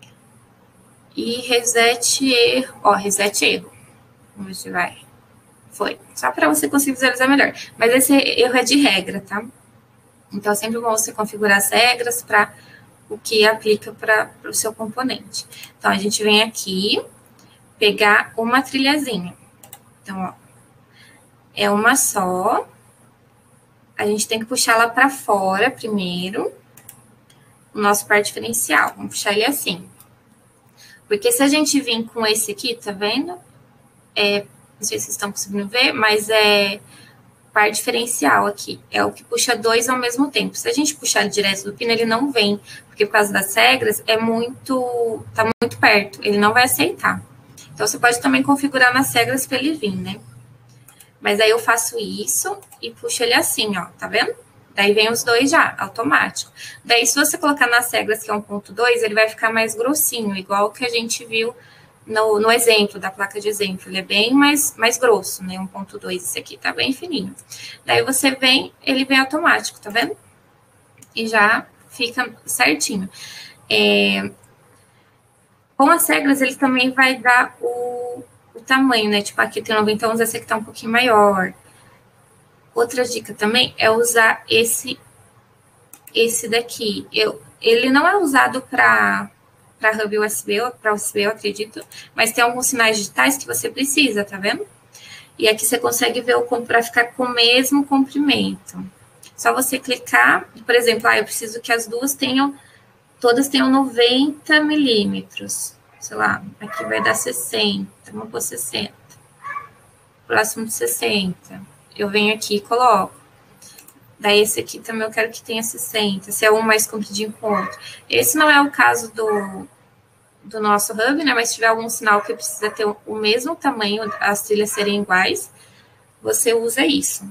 [SPEAKER 2] e reset erro. Ó, reset erro. Vamos ver se vai Foi. Só para você conseguir visualizar melhor. Mas esse erro é de regra, tá? Então, é sempre bom você configurar as regras para o que aplica para o seu componente. Então, a gente vem aqui, pegar uma trilhazinha. Então, ó, é uma só. A gente tem que puxar ela para fora primeiro. O nosso par diferencial. Vamos puxar ele assim. Porque se a gente vir com esse aqui, tá vendo? Não sei se vocês estão conseguindo ver, mas é par diferencial aqui. É o que puxa dois ao mesmo tempo. Se a gente puxar ele direto do pino, ele não vem. Porque por causa das regras, tá muito perto. Ele não vai aceitar. Então, você pode também configurar nas regras para ele vir, né? Mas aí eu faço isso e puxo ele assim, ó. Tá vendo? Daí vem os dois já, automático. Daí, se você colocar nas regras que é 1.2, ele vai ficar mais grossinho, igual o que a gente viu no exemplo, da placa de exemplo. Ele é bem mais grosso, né? 1.2, esse aqui tá bem fininho. Daí você vem, ele vem automático, tá vendo? E já fica certinho. Com as regras, ele também vai dar o tamanho, né? Tipo, aqui tem 90 ohms, esse aqui tá um pouquinho maior. Outra dica também é usar esse daqui. Ele não é usado para hub USB, para USB, eu acredito, mas tem alguns sinais digitais que você precisa, tá vendo? E aqui você consegue ver para ficar com o mesmo comprimento. Só você clicar, por exemplo, eu preciso que as duas todas tenham 90 milímetros. Sei lá, aqui vai dar 60, vamos pôr 60. Próximo de 60. Eu venho aqui e coloco. Daí esse aqui também eu quero que tenha 60, se é um mais compridinho com o outro. Esse não é o caso do nosso hub, né? Mas se tiver algum sinal que precisa ter o mesmo tamanho, as trilhas serem iguais, você usa isso.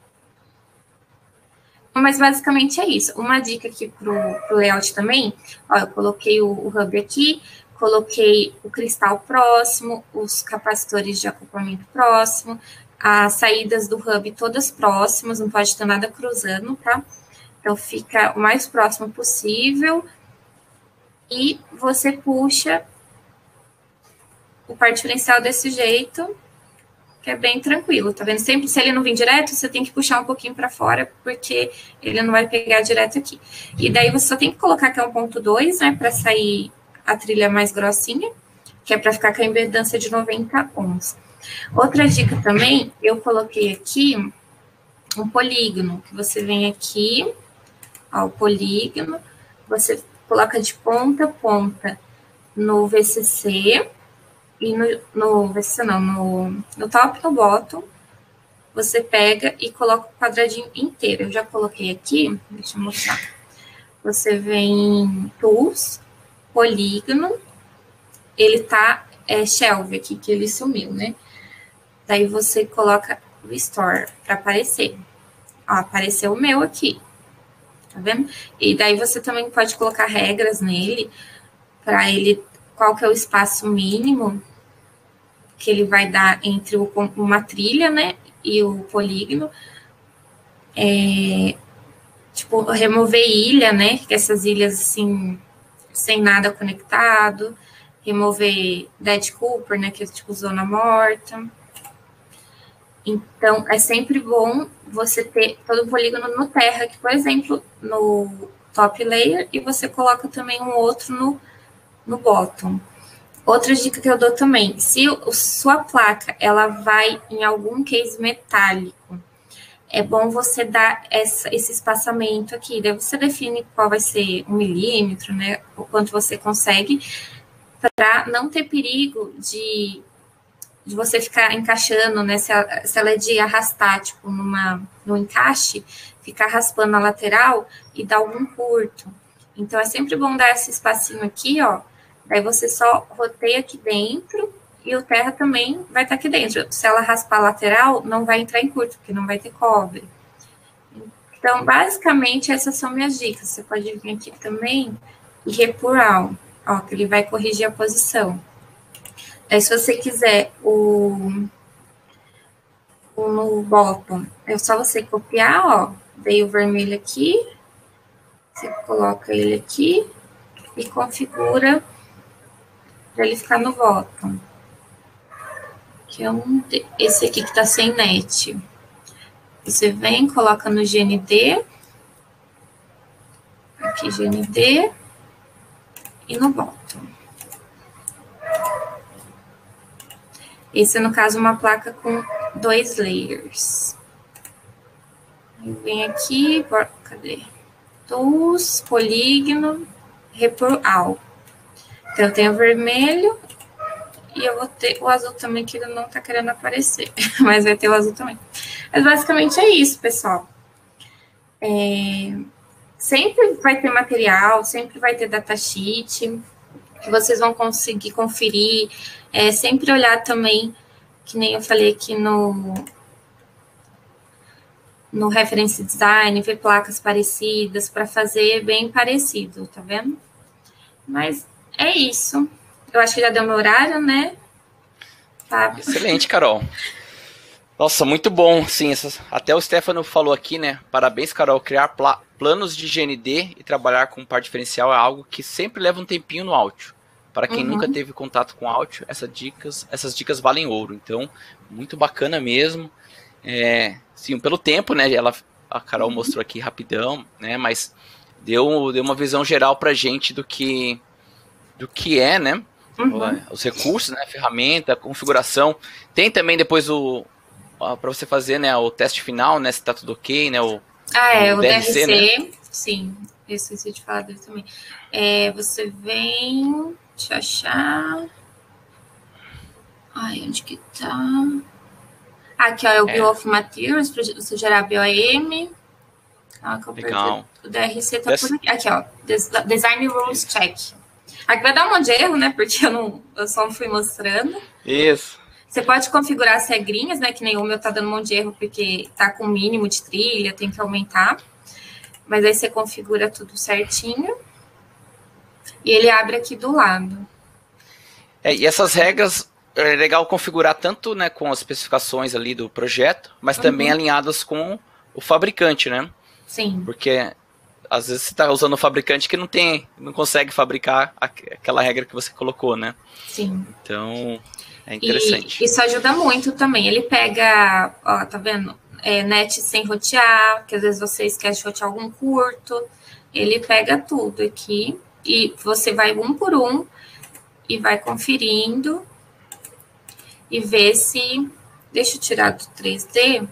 [SPEAKER 2] Mas basicamente é isso. Uma dica aqui pro layout também, ó, eu coloquei o hub aqui, coloquei o cristal próximo, os capacitores de acoplamento próximo, as saídas do hub todas próximas, não pode ter nada cruzando, tá? Então, fica o mais próximo possível e você puxa o par diferencial desse jeito, que é bem tranquilo, tá vendo? Sempre, se ele não vir direto, você tem que puxar um pouquinho para fora, porque ele não vai pegar direto aqui. E daí, você só tem que colocar que é 1.2, né, para sair a trilha mais grossinha, que é para ficar com a impedância de 90 ohms. Outra dica também, eu coloquei aqui um polígono, que você vem aqui, ó, o polígono, você coloca de ponta a ponta no VCC, e no VCC não, no top e no bottom, você pega e coloca o quadradinho inteiro. Eu já coloquei aqui, deixa eu mostrar. Você vem em Tools, Polígono, ele tá shelve aqui, que ele sumiu, né? Daí você coloca Restore para aparecer. Ó, apareceu o meu aqui. Tá vendo? E daí você também pode colocar regras nele, para ele, qual que é o espaço mínimo que ele vai dar entre uma trilha, né, e o polígono. Tipo, remover ilha, né, que essas ilhas, assim, sem nada conectado. Remover Dead Cooper, né, que é tipo zona morta. Então, é sempre bom você ter todo o polígono no terra, que, por exemplo, no top layer, e você coloca também um outro no bottom. Outra dica que eu dou também, se sua placa, ela vai em algum case metálico, é bom você dar esse espaçamento aqui, daí você define qual vai ser 1 milímetro, né, o quanto você consegue, para não ter perigo de você ficar encaixando, né, se ela é de arrastar, tipo, no encaixe, ficar raspando a lateral e dar algum curto. Então, é sempre bom dar esse espacinho aqui, ó, daí você só roteia aqui dentro e o terra também vai estar aqui dentro. Se ela raspar a lateral, não vai entrar em curto, porque não vai ter cobre. Então, basicamente, essas são minhas dicas. Você pode vir aqui também e repor all, ó, que ele vai corrigir a posição. Aí, se você quiser no bottom, é só você copiar, ó, veio o vermelho aqui, você coloca ele aqui e configura para ele ficar no bottom. que é esse aqui que tá sem net. Você vem, coloca no GND, aqui GND, e no bottom. Esse é, no caso, uma placa com 2 layers. Eu venho aqui, cadê? Tools, polígono, repor all. Então, eu tenho o vermelho e eu vou ter o azul também, que ele não tá querendo aparecer, mas vai ter o azul também. Mas basicamente é isso, pessoal. Sempre vai ter material, sempre vai ter datasheet, que vocês vão conseguir conferir. Sempre olhar também, que nem eu falei aqui no reference design, ver placas parecidas para fazer bem parecido, tá vendo? Mas é isso. Eu acho que já deu meu horário, né? Tá.
[SPEAKER 1] Excelente, Carol. Nossa, muito bom. Sim, até o Stefano falou aqui, né? Parabéns, Carol. Criar planos de GND e trabalhar com par diferencial é algo que sempre leva um tempinho no áudio. Para quem nunca teve contato com áudio, essas dicas valem ouro. Então, muito bacana mesmo. Sim, pelo tempo, né? A Carol mostrou aqui rapidão, né? Mas deu uma visão geral pra gente do que é, né? Os recursos, né? Ferramenta, configuração. Tem também depois para você fazer, né? O teste final, né? Se tá tudo ok, né? O
[SPEAKER 2] DRC,
[SPEAKER 1] né?
[SPEAKER 2] Sim, eu esqueci de falar dele também. Você vem, deixa eu achar. Ai, onde que tá? Aqui, ó, é o Bill of Materials, para você gerar BOM.
[SPEAKER 1] Legal.
[SPEAKER 2] O DRC tá por aqui. Aqui, ó, Design Rules Check. Aqui vai dar um monte de erro, né? Porque eu só fui mostrando.
[SPEAKER 1] Isso.
[SPEAKER 2] Você pode configurar as regrinhas, né? Que nem o meu tá dando um monte de erro porque tá com mínimo de trilha, tem que aumentar. Mas aí você configura tudo certinho. E ele abre aqui do lado.
[SPEAKER 1] E essas regras é legal configurar tanto, né, com as especificações ali do projeto, mas também alinhadas com o fabricante, né?
[SPEAKER 2] Sim.
[SPEAKER 1] Porque às vezes você está usando um fabricante que não consegue fabricar aquela regra que você colocou, né?
[SPEAKER 2] Sim.
[SPEAKER 1] Então, é interessante.
[SPEAKER 2] E isso ajuda muito também. Ele pega, ó, tá vendo? Net sem rotear, que às vezes você esquece de rotear algum curto. Ele pega tudo aqui e você vai um por um e vai conferindo e ver se... Deixa eu tirar do 3D.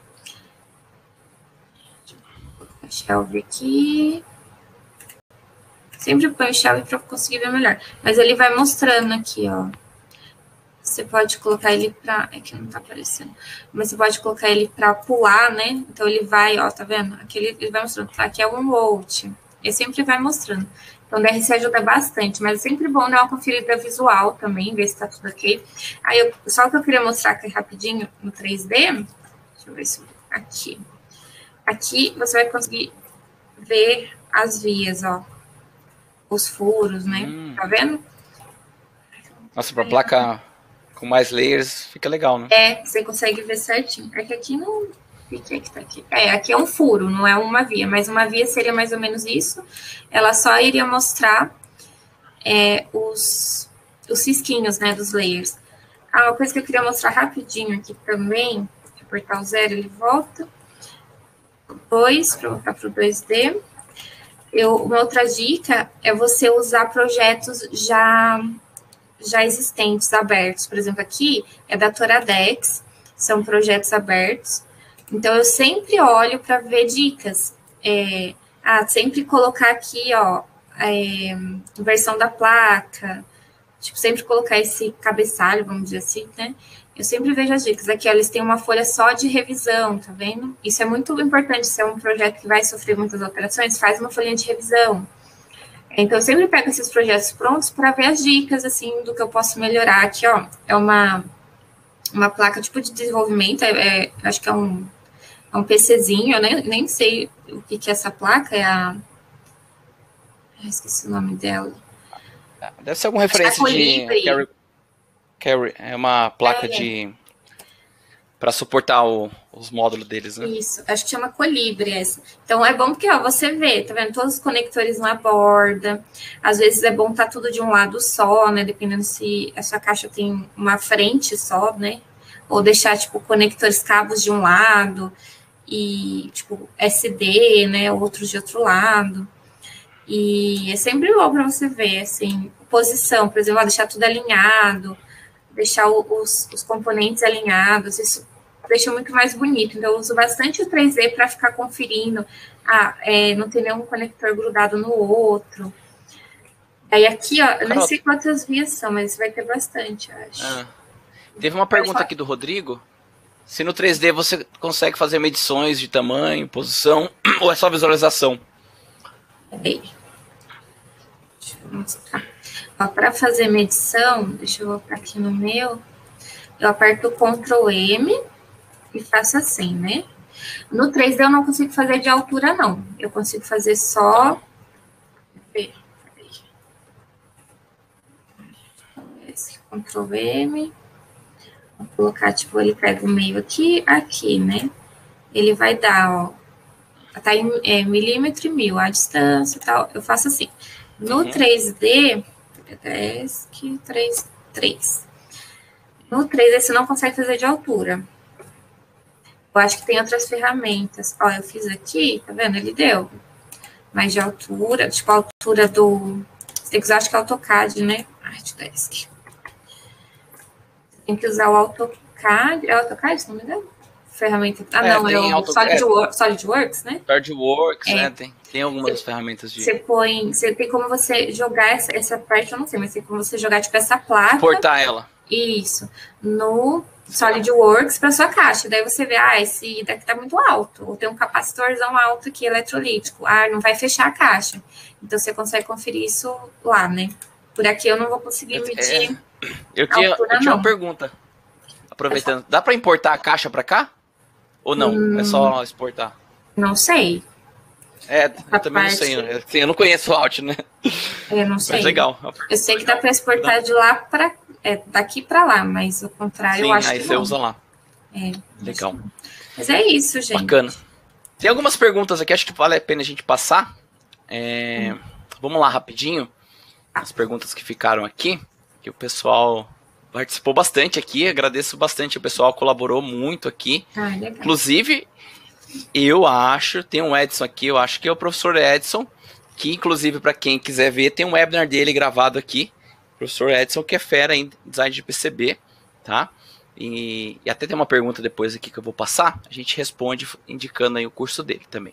[SPEAKER 2] A shelve aqui. Sempre põe o shelve para conseguir ver melhor. Mas ele vai mostrando aqui, ó. Você pode colocar ele para... É que não tá aparecendo. Mas você pode colocar ele para pular, né? Então ele vai, ó, tá vendo? Aqui ele vai mostrando. Tá, aqui é um volt. Ele sempre vai mostrando. Então, o DRC ajuda bastante, mas é sempre bom dar uma conferida visual também, ver se tá tudo ok. Aí, só o que eu queria mostrar aqui rapidinho no 3D, deixa eu ver se... Aqui. Aqui você vai conseguir ver as vias, ó. Os furos, né? Tá vendo?
[SPEAKER 1] Nossa, pra placa com mais layers fica legal, né?
[SPEAKER 2] Você consegue ver certinho. É que aqui não... O que é que tá aqui? Aqui é um furo, não é uma via, mas uma via seria mais ou menos isso. Ela só iria mostrar os cisquinhos, né, dos layers. Uma coisa que eu queria mostrar rapidinho aqui também, apertar o 0, ele volta. 2, para voltar para o 2D. Uma outra dica é você usar projetos já existentes, abertos. Por exemplo, aqui é da Toradex, são projetos abertos. Então, eu sempre olho para ver dicas. Sempre colocar aqui, ó, versão da placa. Tipo, sempre colocar esse cabeçalho, vamos dizer assim, né? Eu sempre vejo as dicas. Aqui, ó, eles têm uma folha só de revisão, tá vendo? Isso é muito importante. Se é um projeto que vai sofrer muitas alterações, faz uma folhinha de revisão. Então, eu sempre pego esses projetos prontos para ver as dicas, assim, do que eu posso melhorar. Aqui, ó, é uma placa tipo de desenvolvimento, acho que é um PCzinho, eu nem sei o que é essa placa, esqueci o nome dela.
[SPEAKER 1] Deve ser alguma referência de... Carry, é uma placa de... para suportar os módulos deles, né?
[SPEAKER 2] Isso, acho que chama Colibri essa. Então é bom porque, ó, você vê, tá vendo? Todos os conectores na borda. Às vezes é bom tá tudo de um lado só, né? Dependendo se a sua caixa tem uma frente só, né? Ou deixar, tipo, conectores cabos de um lado e, tipo, SD, né? Outros de outro lado. E é sempre bom para você ver, assim, posição, por exemplo, deixar tudo alinhado, deixar os componentes alinhados, isso deixa muito mais bonito. Então, eu uso bastante o 3D para ficar conferindo, não ter nenhum conector grudado no outro. Aí aqui, ó, eu nem sei quantas vias são, mas vai ter bastante, eu acho.
[SPEAKER 1] Teve uma pergunta aqui do Rodrigo. Se no 3D você consegue fazer medições de tamanho, posição, ou é só visualização?
[SPEAKER 2] Peraí. Deixa eu mostrar. Para fazer medição, deixa eu voltar aqui no meu, eu aperto o Ctrl M e faço assim, né? No 3D eu não consigo fazer de altura, não. Eu consigo fazer só... Ctrl M. Vou colocar, tipo, ele pega o meio aqui, né? Ele vai dar, ó, tá em milímetro e mil a distância e tal. Eu faço assim. No 3D, 3. No 3D você não consegue fazer de altura. Eu acho que tem outras ferramentas. Ó, eu fiz aqui, tá vendo? Ele deu. Mas de altura, tipo a altura do... Você tem que usar, acho que é AutoCAD, né? Artdesk. Tem que usar o AutoCAD. É o AutoCAD, se não me engano? Ferramenta. Não, é o SolidWorks, né?
[SPEAKER 1] SolidWorks, né? Tem algumas ferramentas de...
[SPEAKER 2] Você tem como você jogar essa parte, eu não sei, mas tem como você jogar, tipo, essa placa.
[SPEAKER 1] Exportar ela.
[SPEAKER 2] Isso. No SolidWorks para sua caixa. Daí você vê, esse daqui tá muito alto. Ou tem um capacitorzão alto aqui, eletrolítico. Não vai fechar a caixa. Então, você consegue conferir isso lá, né? Por aqui eu não vou conseguir medir.
[SPEAKER 1] Eu tinha uma pergunta. Aproveitando. Dá para importar a caixa para cá? Ou não? É só exportar?
[SPEAKER 2] Não sei.
[SPEAKER 1] Eu também não sei. Né? Assim, eu não conheço o Alt, né?
[SPEAKER 2] Eu não sei.
[SPEAKER 1] Mas legal.
[SPEAKER 2] Eu sei que dá para exportar de lá para... daqui para lá, mas o contrário eu acho que não. Sim,
[SPEAKER 1] aí você usa lá.
[SPEAKER 2] Legal. Mas é isso, gente.
[SPEAKER 1] Bacana. Tem algumas perguntas aqui, acho que vale a pena a gente passar. Vamos lá, rapidinho. As perguntas que ficaram aqui, que o pessoal participou bastante aqui, agradeço bastante, o pessoal colaborou muito aqui.
[SPEAKER 2] Legal.
[SPEAKER 1] Inclusive, eu acho, tem um Edson aqui, eu acho que é o professor Edson, que inclusive para quem quiser ver, tem um webinar dele gravado aqui, professor Edson, que é fera em design de PCB, tá? E até tem uma pergunta depois aqui que eu vou passar, a gente responde indicando aí o curso dele também.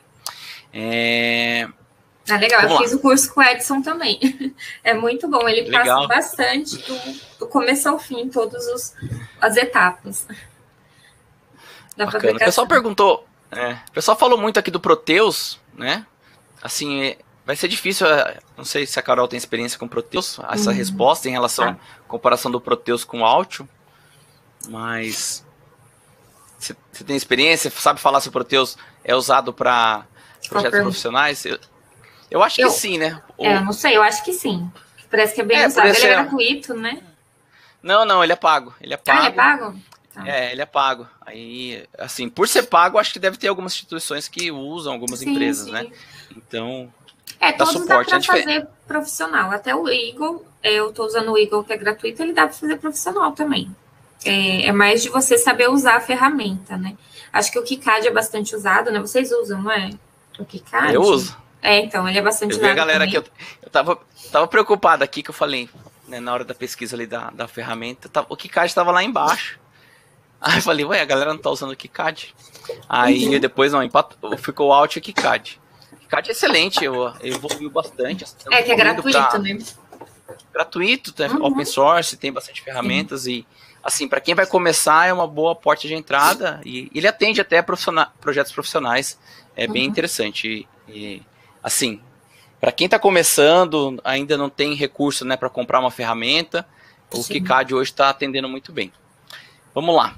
[SPEAKER 2] Legal, eu fiz o curso com o Edson também. É muito bom, ele passa bastante do começo ao fim, todas as etapas.
[SPEAKER 1] Bacana. O pessoal perguntou, o pessoal falou muito aqui do Proteus, né? Assim, vai ser difícil, não sei se a Carol tem experiência com Proteus, essa resposta em relação à comparação do Proteus com o Altium, mas você tem experiência, sabe falar se o Proteus é usado para projetos profissionais? Eu acho que sim, né?
[SPEAKER 2] Eu não sei, eu acho que sim. Parece que é bem usado. Ele é gratuito, né?
[SPEAKER 1] Não, ele é pago. Ele é pago.
[SPEAKER 2] Ele é pago?
[SPEAKER 1] Ele é pago. Aí, assim, por ser pago, acho que deve ter algumas instituições que usam, algumas empresas, né? Então,
[SPEAKER 2] dá suporte. Dá pra fazer profissional. Até o Eagle, eu tô usando o Eagle, que é gratuito, ele dá pra fazer profissional também. É mais de você saber usar a ferramenta, né? Acho que o KiCad é bastante usado, né? Vocês usam, não é? O KiCad?
[SPEAKER 1] Eu uso.
[SPEAKER 2] Então, ele é bastante usado.
[SPEAKER 1] Eu vi a galera que eu tava preocupado aqui, que eu falei, né, na hora da pesquisa ali da ferramenta, o KiCad estava lá embaixo. Aí eu falei, a galera não tá usando o KiCad. Aí depois, ficou o Alt e o KiCad. O KiCad é excelente, evoluiu bastante.
[SPEAKER 2] Que é gratuito, né?
[SPEAKER 1] Gratuito, open source, tem bastante ferramentas e, assim, para quem vai começar é uma boa porta de entrada e ele atende até projetos profissionais, é bem interessante e assim, para quem está começando, ainda não tem recurso, né, para comprar uma ferramenta, o KiCad hoje está atendendo muito bem. Vamos lá.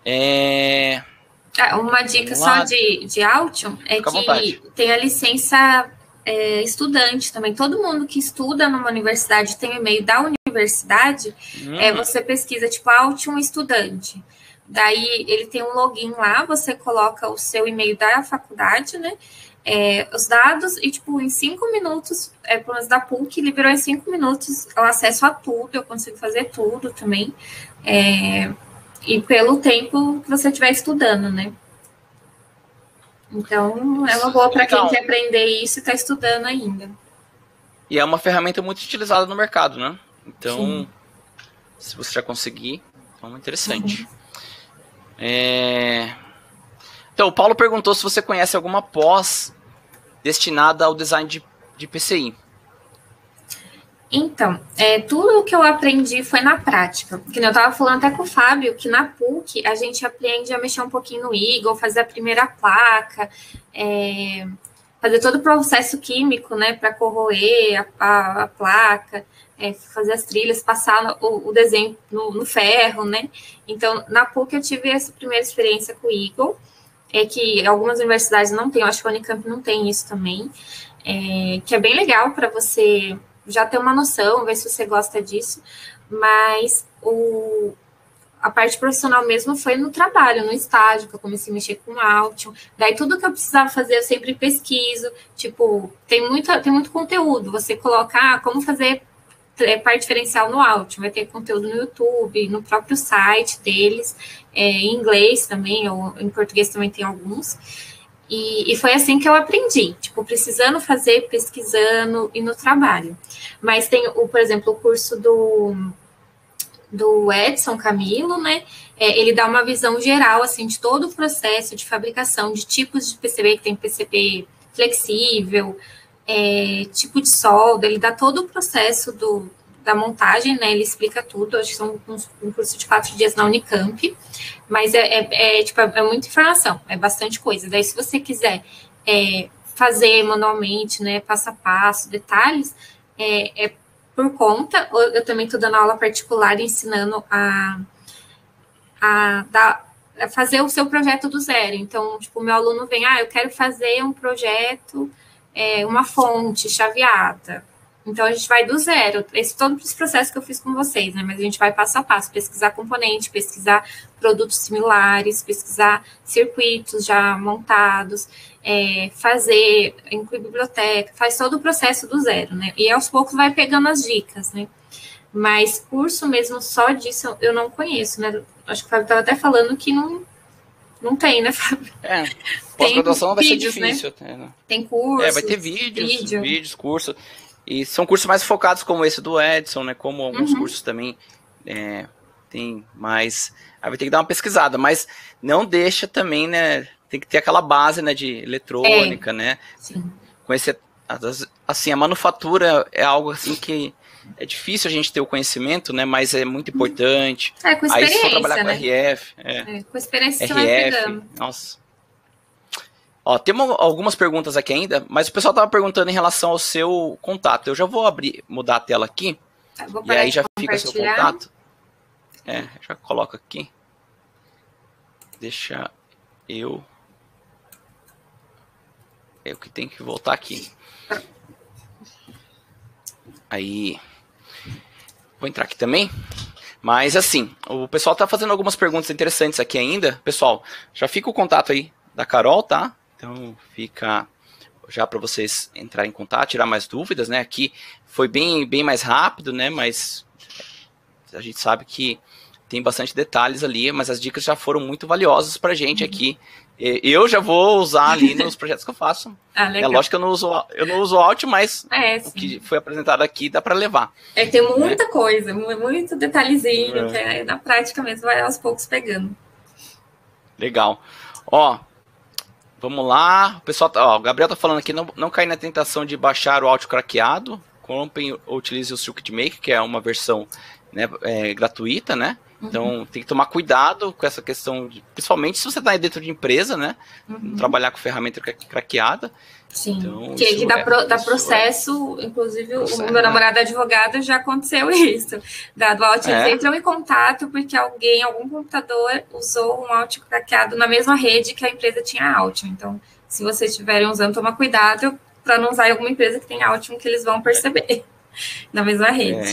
[SPEAKER 2] Uma dica só de Altium é que tem a licença estudante também. Todo mundo que estuda numa universidade tem o e-mail da universidade, você pesquisa tipo Altium estudante. Daí ele tem um login lá, você coloca o seu e-mail da faculdade, né? Os dados, e tipo, em 5 minutos, pelo menos da PUC, liberou em 5 minutos o acesso a tudo, eu consigo fazer tudo também. E pelo tempo que você estiver estudando, né? Então, é uma boa para quem quer aprender isso e está estudando ainda.
[SPEAKER 1] E é uma ferramenta muito utilizada no mercado, né? Então, sim, se você já conseguir, é muito interessante. Então, o Paulo perguntou se você conhece alguma pós destinada ao design de PCI.
[SPEAKER 2] Então, tudo o que eu aprendi foi na prática. Que eu estava falando até com o Fábio, que na PUC a gente aprende a mexer um pouquinho no Eagle, fazer a primeira placa, fazer todo o processo químico, né, para corroer a placa, fazer as trilhas, passar o desenho no ferro, né. Então, na PUC eu tive essa primeira experiência com o Eagle, que algumas universidades não têm, eu acho que a Unicamp não tem isso também, que é bem legal para você já ter uma noção, ver se você gosta disso, mas a parte profissional mesmo foi no trabalho, no estágio, que eu comecei a mexer com Altium, daí tudo que eu precisava fazer eu sempre pesquiso, tipo, tem muito conteúdo, você coloca, como fazer parte diferencial no Altium, vai ter conteúdo no YouTube, no próprio site deles, em inglês também, ou em português também tem alguns. E foi assim que eu aprendi, tipo, precisando fazer, pesquisando e no trabalho. Mas tem, por exemplo, o curso do Edson Camilo, né? Ele dá uma visão geral, assim, de todo o processo de fabricação, de tipos de PCB, que tem PCB flexível, tipo de solda, ele dá todo o processo da montagem, né? Ele explica tudo, acho que são um curso de 4 dias na Unicamp, mas tipo, é muita informação, é bastante coisa. Daí, se você quiser fazer manualmente, né, passo a passo, detalhes, por conta, eu também estou dando aula particular ensinando a fazer o seu projeto do zero. Então, tipo, o meu aluno vem, eu quero fazer um projeto, uma fonte chaveada. Então, a gente vai do zero. Todo esse processo que eu fiz com vocês, né? Mas a gente vai passo a passo, pesquisar componente, pesquisar produtos similares, pesquisar circuitos já montados, inclui biblioteca, faz todo o processo do zero, né? E aos poucos vai pegando as dicas, né? Mas curso mesmo só disso eu não conheço, né? Acho que o Fábio estava até falando que não tem, né, Fábio?
[SPEAKER 1] Pós-graduação vai ser difícil.
[SPEAKER 2] Né? Tem cursos.
[SPEAKER 1] Vai ter vídeos, cursos. E são cursos mais focados como esse do Edson, né? Como alguns cursos também tem mais... Aí vai ter que dar uma pesquisada, mas não deixa também, né? Tem que ter aquela base, né, de eletrônica, né?
[SPEAKER 2] Sim.
[SPEAKER 1] Conhecer, assim, a manufatura é algo assim que é difícil a gente ter o conhecimento, né? Mas é muito importante.
[SPEAKER 2] Com experiência,
[SPEAKER 1] aí se for trabalhar com
[SPEAKER 2] né?
[SPEAKER 1] RF...
[SPEAKER 2] com experiência você vai pegando.
[SPEAKER 1] Nossa... Ó, temos algumas perguntas aqui ainda, mas o pessoal estava perguntando em relação ao seu contato. Eu já vou mudar a tela aqui, e aí já fica seu contato. Já coloco aqui. Deixa eu que tenho que voltar aqui. Aí, vou entrar aqui também. Mas assim, o pessoal está fazendo algumas perguntas interessantes aqui ainda. Pessoal, já fica o contato aí da Carol, tá? Então, fica já para vocês entrarem em contato, tirar mais dúvidas, né? Aqui foi bem mais rápido, né? Mas a gente sabe que tem bastante detalhes ali, mas as dicas já foram muito valiosas para a gente aqui. Eu já vou usar ali nos projetos que eu faço.
[SPEAKER 2] Legal.
[SPEAKER 1] Lógico que eu não uso o Alt, mas o que foi apresentado aqui dá para levar.
[SPEAKER 2] Tem muita coisa, muito detalhezinho, que na prática mesmo vai aos poucos pegando.
[SPEAKER 1] Legal. Ó, vamos lá. O pessoal, o Gabriel tá falando aqui, não cair na tentação de baixar o áudio craqueado. Comprem ou utilize o Circuitmaker, que é uma versão, né, gratuita, né? Então tem que tomar cuidado com essa questão, principalmente se você está dentro de empresa, né? Trabalhar com ferramenta craqueada.
[SPEAKER 2] Sim,
[SPEAKER 1] então,
[SPEAKER 2] que dá processo, inclusive o meu namorado advogado já aconteceu isso. Dado Alt, eles entram em contato porque algum computador usou um Alt craqueado na mesma rede que a empresa tinha Altium. Então, se vocês estiverem usando, toma cuidado para não usar em alguma empresa que tem Altium, que eles vão perceber na mesma rede.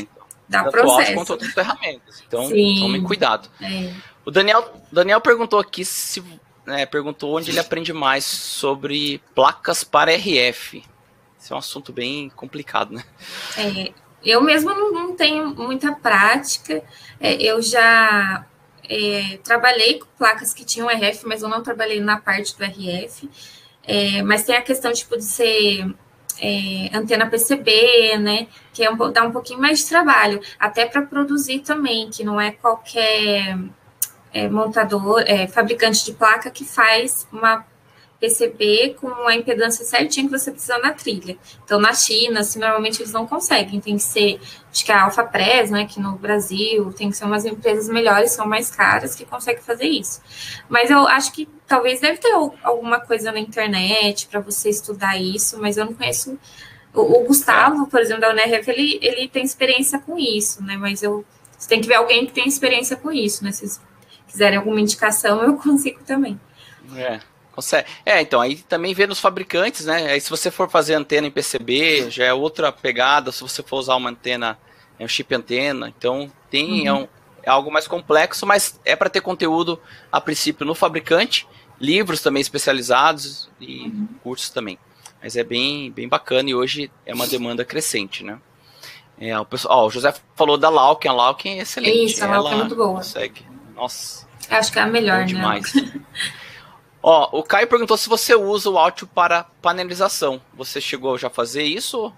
[SPEAKER 2] dá
[SPEAKER 1] tanto o Alt
[SPEAKER 2] processo.
[SPEAKER 1] quanto outras ferramentas. Então,
[SPEAKER 2] Sim.
[SPEAKER 1] tomem cuidado. O Daniel perguntou aqui perguntou onde ele aprende mais sobre placas para RF. Esse é um assunto bem complicado, né?
[SPEAKER 2] Eu mesma não tenho muita prática. Eu já trabalhei com placas que tinham RF, mas eu não trabalhei na parte do RF. Mas tem a questão tipo, de ser antena PCB, né? Que dá um pouquinho mais de trabalho, até para produzir também, que não é qualquer montador, fabricante de placa que faz uma PCB com a impedância certinha que você precisa na trilha. Então, na China, assim, normalmente eles não conseguem. Tem que ser, acho que a AlphaPress, né, que no Brasil, tem que ser umas empresas melhores, são mais caras, que conseguem fazer isso. Mas eu acho que talvez deve ter alguma coisa na internet para você estudar isso, mas eu não conheço. O Gustavo, por exemplo, da UNRF, ele tem experiência com isso, né? Mas você tem que ver alguém que tem experiência com isso, né? Se vocês quiserem alguma indicação, eu consigo também.
[SPEAKER 1] Consegue. Então, aí também vê nos fabricantes, né? Aí se você for fazer antena em PCB, já é outra pegada. Se você for usar uma antena, um chip antena. Então, é algo mais complexo, mas é para ter conteúdo, a princípio, no fabricante, livros também especializados e cursos também. Mas é bem, bem bacana e hoje é uma demanda crescente, né? O José falou da Lauken. A Lauken é excelente.
[SPEAKER 2] Isso, a Lauken é muito boa.
[SPEAKER 1] Consegue. Nossa.
[SPEAKER 2] Eu acho que é a melhor,
[SPEAKER 1] demais.
[SPEAKER 2] né?
[SPEAKER 1] O Caio perguntou se você usa o Altium para panelização. Você chegou já a fazer isso?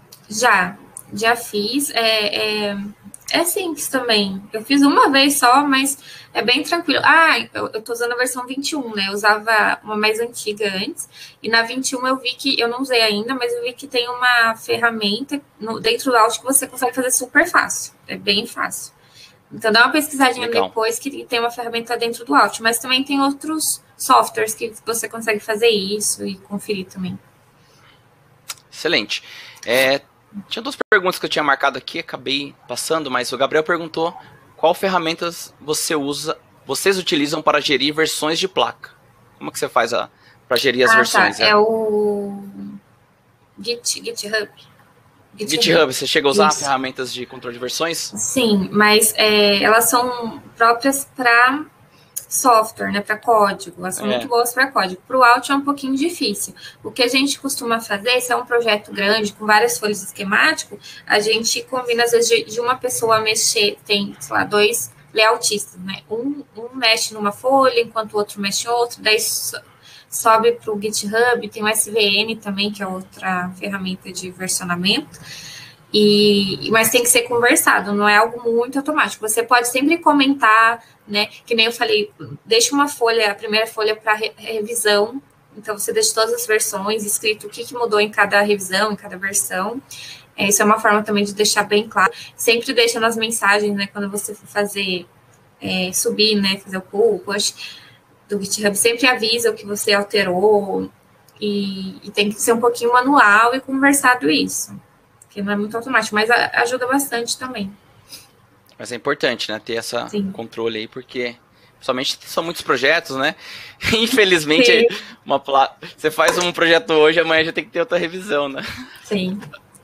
[SPEAKER 2] Já fiz. É simples também. Eu fiz uma vez só, mas é bem tranquilo. Eu tô usando a versão 21, né? Eu usava uma mais antiga antes. E na 21 eu vi que, eu não usei ainda, mas eu vi que tem uma ferramenta dentro do Altium que você consegue fazer super fácil. É bem fácil. Então dá uma pesquisadinha depois que tem uma ferramenta dentro do Altium. Mas também tem outros softwares que você consegue fazer isso e conferir também.
[SPEAKER 1] Excelente. Tinha duas perguntas que eu tinha marcado aqui, acabei passando, mas o Gabriel perguntou qual ferramentas vocês utilizam para gerir versões de placa. Como é que você faz para gerir as versões?
[SPEAKER 2] É o GitHub.
[SPEAKER 1] GitHub, você chega a usar ferramentas de controle de versões?
[SPEAKER 2] Sim, mas elas são próprias para software, né, para código. Elas são muito boas para código. Para o Altium é um pouquinho difícil. O que a gente costuma fazer, se é um projeto grande, com várias folhas de esquemático, a gente combina, às vezes, de uma pessoa mexer, tem, sei lá, 2 layoutistas, né? Um mexe numa folha, enquanto o outro mexe em outro, daí sobe para o GitHub, tem o SVN também, que é outra ferramenta de versionamento. Mas tem que ser conversado, não é algo muito automático. Você pode sempre comentar, né? Que nem eu falei, deixa uma folha, a primeira folha para revisão. Então, você deixa todas as versões, escrito o que mudou em cada revisão, em cada versão. Isso é uma forma também de deixar bem claro. Sempre deixa nas mensagens, né? Quando você for fazer, subir, né? Fazer o pull, push do GitHub, sempre avisa o que você alterou. E tem que ser um pouquinho manual e conversado isso. Que não é muito automático, mas ajuda bastante também.
[SPEAKER 1] Mas é importante, né, ter esse controle aí, porque principalmente são muitos projetos, né? Infelizmente, você faz um projeto hoje, amanhã já tem que ter outra revisão, né?
[SPEAKER 2] Sim.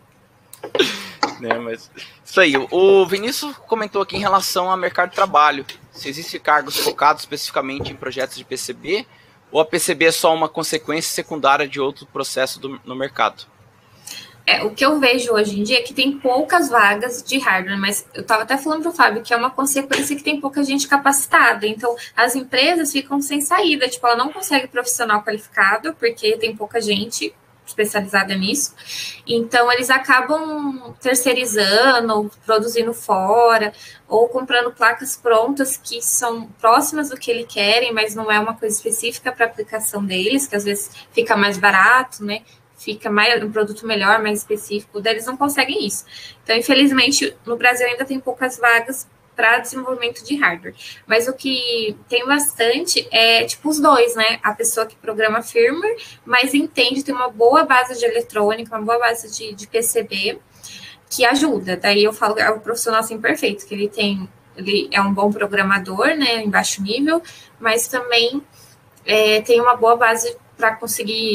[SPEAKER 1] Mas isso aí. O Vinícius comentou aqui em relação ao mercado de trabalho. Se existem cargos focados especificamente em projetos de PCB, ou a PCB é só uma consequência secundária de outro processo no mercado?
[SPEAKER 2] O que eu vejo hoje em dia é que tem poucas vagas de hardware, mas eu estava até falando para o Fábio que é uma consequência que tem pouca gente capacitada. Então, as empresas ficam sem saída, tipo, ela não consegue profissional qualificado, porque tem pouca gente especializada nisso. Então, eles acabam terceirizando, ou produzindo fora, ou comprando placas prontas que são próximas do que eles querem, mas não é uma coisa específica para a aplicação deles, que às vezes fica mais barato, né? Fica um produto melhor, mais específico, daí eles não conseguem isso. Então, infelizmente, no Brasil ainda tem poucas vagas para desenvolvimento de hardware. Mas o que tem bastante é, tipo, os dois, né? A pessoa que programa firmware, mas entende, tem uma boa base de eletrônica, uma boa base de PCB, que ajuda. Daí eu falo, é o profissional assim perfeito, que ele é um bom programador, né? Em baixo nível, mas também tem uma boa base para conseguir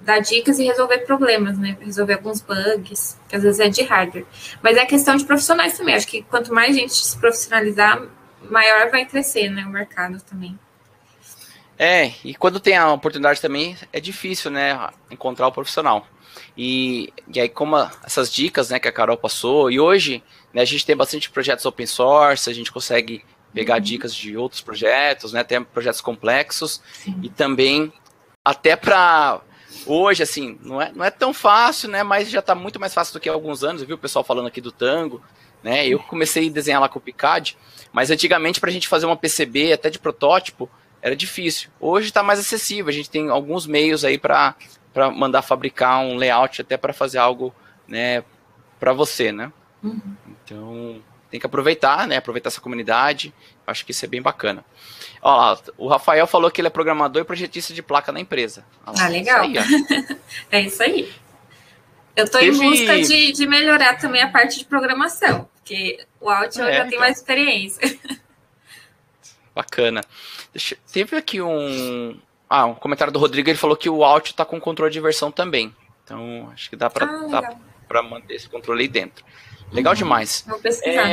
[SPEAKER 2] dar dicas e resolver problemas, né? Resolver alguns bugs, que às vezes é de hardware. Mas é questão de profissionais também. Acho que quanto mais gente se profissionalizar, maior vai crescer, né? O mercado também.
[SPEAKER 1] E quando tem a oportunidade também, é difícil, né, encontrar o profissional. E aí, como essas dicas, né, que a Carol passou, e hoje, né, a gente tem bastante projetos open source, a gente consegue pegar dicas de outros projetos, né, tem projetos complexos, e também até para hoje, assim, não é tão fácil, né, mas já está muito mais fácil do que há alguns anos. Eu vi o pessoal falando aqui do Tango, né, eu comecei a desenhar lá com o Picad, mas antigamente para a gente fazer uma PCB, até de protótipo, era difícil. Hoje está mais acessível, a gente tem alguns meios aí para mandar fabricar um layout até para fazer algo, né, para você, né? Então, tem que aproveitar, né, aproveitar essa comunidade, acho que isso é bem bacana. Ó lá, o Rafael falou que ele é programador e projetista de placa na empresa.
[SPEAKER 2] Legal. Isso aí, é isso aí. Eu estou em busca de melhorar também a parte de programação, porque o Alt eu já tenho mais experiência.
[SPEAKER 1] Bacana. Teve aqui um comentário do Rodrigo, ele falou que o Alt está com controle de versão também. Então, acho que dá para manter esse controle aí dentro. Legal demais.
[SPEAKER 2] Vou pesquisar.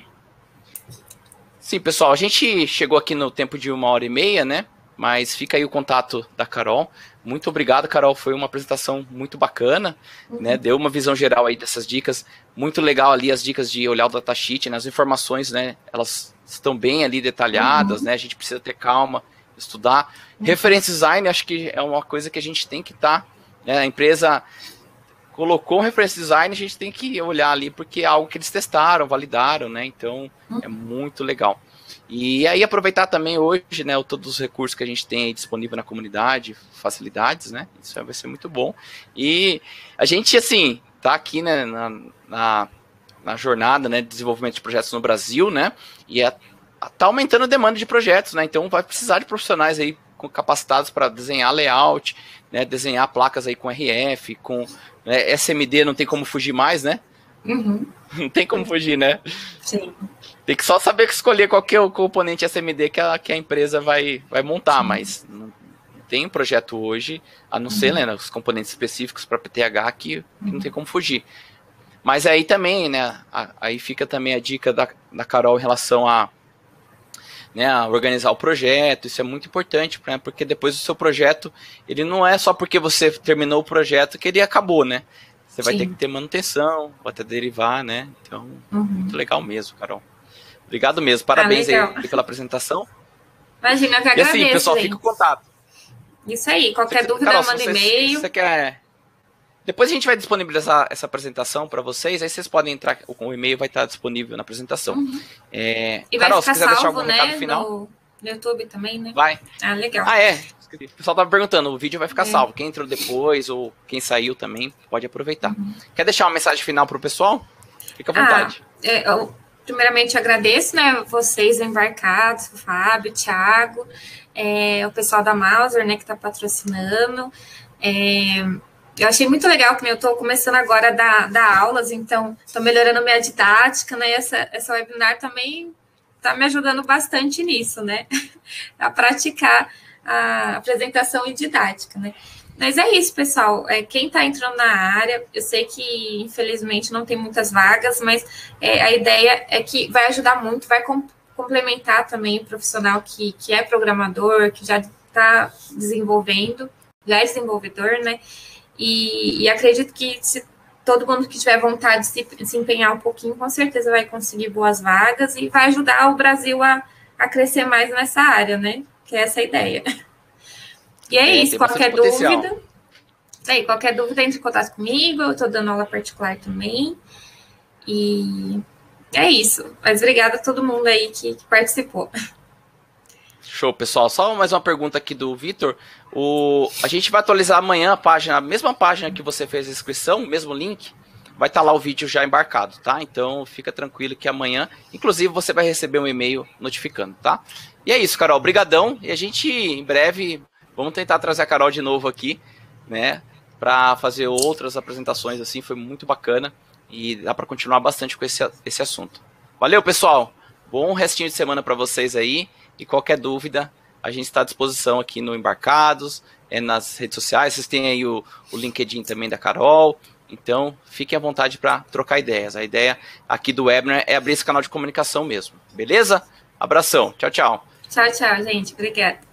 [SPEAKER 1] Sim, pessoal, a gente chegou aqui no tempo de 1h30, né? Mas fica aí o contato da Carol. Muito obrigado, Carol. Foi uma apresentação muito bacana, né? Deu uma visão geral aí dessas dicas. Muito legal ali as dicas de olhar o datasheet, né? As informações, né? Elas estão bem ali detalhadas, né? A gente precisa ter calma, estudar. Reference design, acho que é uma coisa que a gente tem que estar, né? A empresa colocou um reference design, a gente tem que olhar ali, porque é algo que eles testaram, validaram, né? Então, é muito legal. E aí aproveitar também hoje, né, todos os recursos que a gente tem aí disponível na comunidade, facilidades, né, isso vai ser muito bom. E a gente, assim, tá aqui, né, na jornada, né, de desenvolvimento de projetos no Brasil, né, e tá aumentando a demanda de projetos, né, então vai precisar de profissionais aí capacitados para desenhar layout, né, desenhar placas aí com RF, com SMD, não tem como fugir mais, né? Não tem como fugir, né?
[SPEAKER 2] Sim.
[SPEAKER 1] Tem que só saber escolher qual que é o componente SMD que a empresa vai montar, mas não tem um projeto hoje, a não ser, né, os componentes específicos para PTH que não tem como fugir. Mas aí também, né, aí fica também a dica da Carol em relação a organizar o projeto. Isso é muito importante, né, porque depois o seu projeto, ele não é só porque você terminou o projeto que ele acabou, né? Você vai ter que ter manutenção, vai ter derivar, né? Então, muito legal mesmo, Carol. Obrigado mesmo. Parabéns aí pela apresentação.
[SPEAKER 2] Imagina, eu que agradeço.
[SPEAKER 1] E assim, pessoal, fica em contato.
[SPEAKER 2] Isso aí. Qualquer dúvida, Carol, manda e-mail.
[SPEAKER 1] Depois a gente vai disponibilizar essa apresentação para vocês. Aí vocês podem entrar com o e-mail, vai estar disponível na apresentação.
[SPEAKER 2] E
[SPEAKER 1] Carol,
[SPEAKER 2] vai ficar
[SPEAKER 1] se quiser deixar algum
[SPEAKER 2] salvo,
[SPEAKER 1] recado final.
[SPEAKER 2] No YouTube também, né?
[SPEAKER 1] Vai.
[SPEAKER 2] Legal.
[SPEAKER 1] O pessoal estava perguntando, o vídeo vai ficar salvo. Quem entrou depois ou quem saiu também pode aproveitar. Quer deixar uma mensagem final para o pessoal? Fica à vontade.
[SPEAKER 2] Eu primeiramente agradeço, né, vocês embarcados, o Fábio, o Thiago, o pessoal da Mauser, né, que está patrocinando. Eu achei muito legal que eu estou começando agora a dar aulas, então estou melhorando minha didática, né? Essa webinar também está me ajudando bastante nisso, né? A praticar a apresentação e didática, né? Mas é isso, pessoal. Quem está entrando na área, eu sei que infelizmente não tem muitas vagas, mas a ideia é que vai ajudar muito, vai complementar também o profissional que é programador, que já está desenvolvendo, já é desenvolvedor, né? E acredito que se todo mundo que tiver vontade de se empenhar um pouquinho, com certeza vai conseguir boas vagas e vai ajudar o Brasil a crescer mais nessa área, né? Que é essa a ideia. E é isso, qualquer dúvida, entre em contato comigo, eu estou dando aula particular também. E é isso. Mas obrigada a todo mundo aí que participou.
[SPEAKER 1] Show, pessoal. Só mais uma pergunta aqui do Vitor. A gente vai atualizar amanhã a página, a mesma página que você fez a inscrição, o mesmo link, vai estar lá o vídeo já embarcado, tá? Então fica tranquilo que amanhã, inclusive, você vai receber um e-mail notificando, tá? E é isso, Carol. Brigadão. E a gente, em breve, vamos tentar trazer a Carol de novo aqui, né? Para fazer outras apresentações, assim. Foi muito bacana. E dá para continuar bastante com esse assunto. Valeu, pessoal. Bom restinho de semana para vocês aí. E qualquer dúvida, a gente está à disposição aqui no Embarcados. nas redes sociais, vocês têm aí o LinkedIn também da Carol, então fiquem à vontade para trocar ideias. A ideia aqui do webinar é abrir esse canal de comunicação mesmo, beleza? Abração, tchau, tchau.
[SPEAKER 2] Tchau, tchau, gente. Obrigada.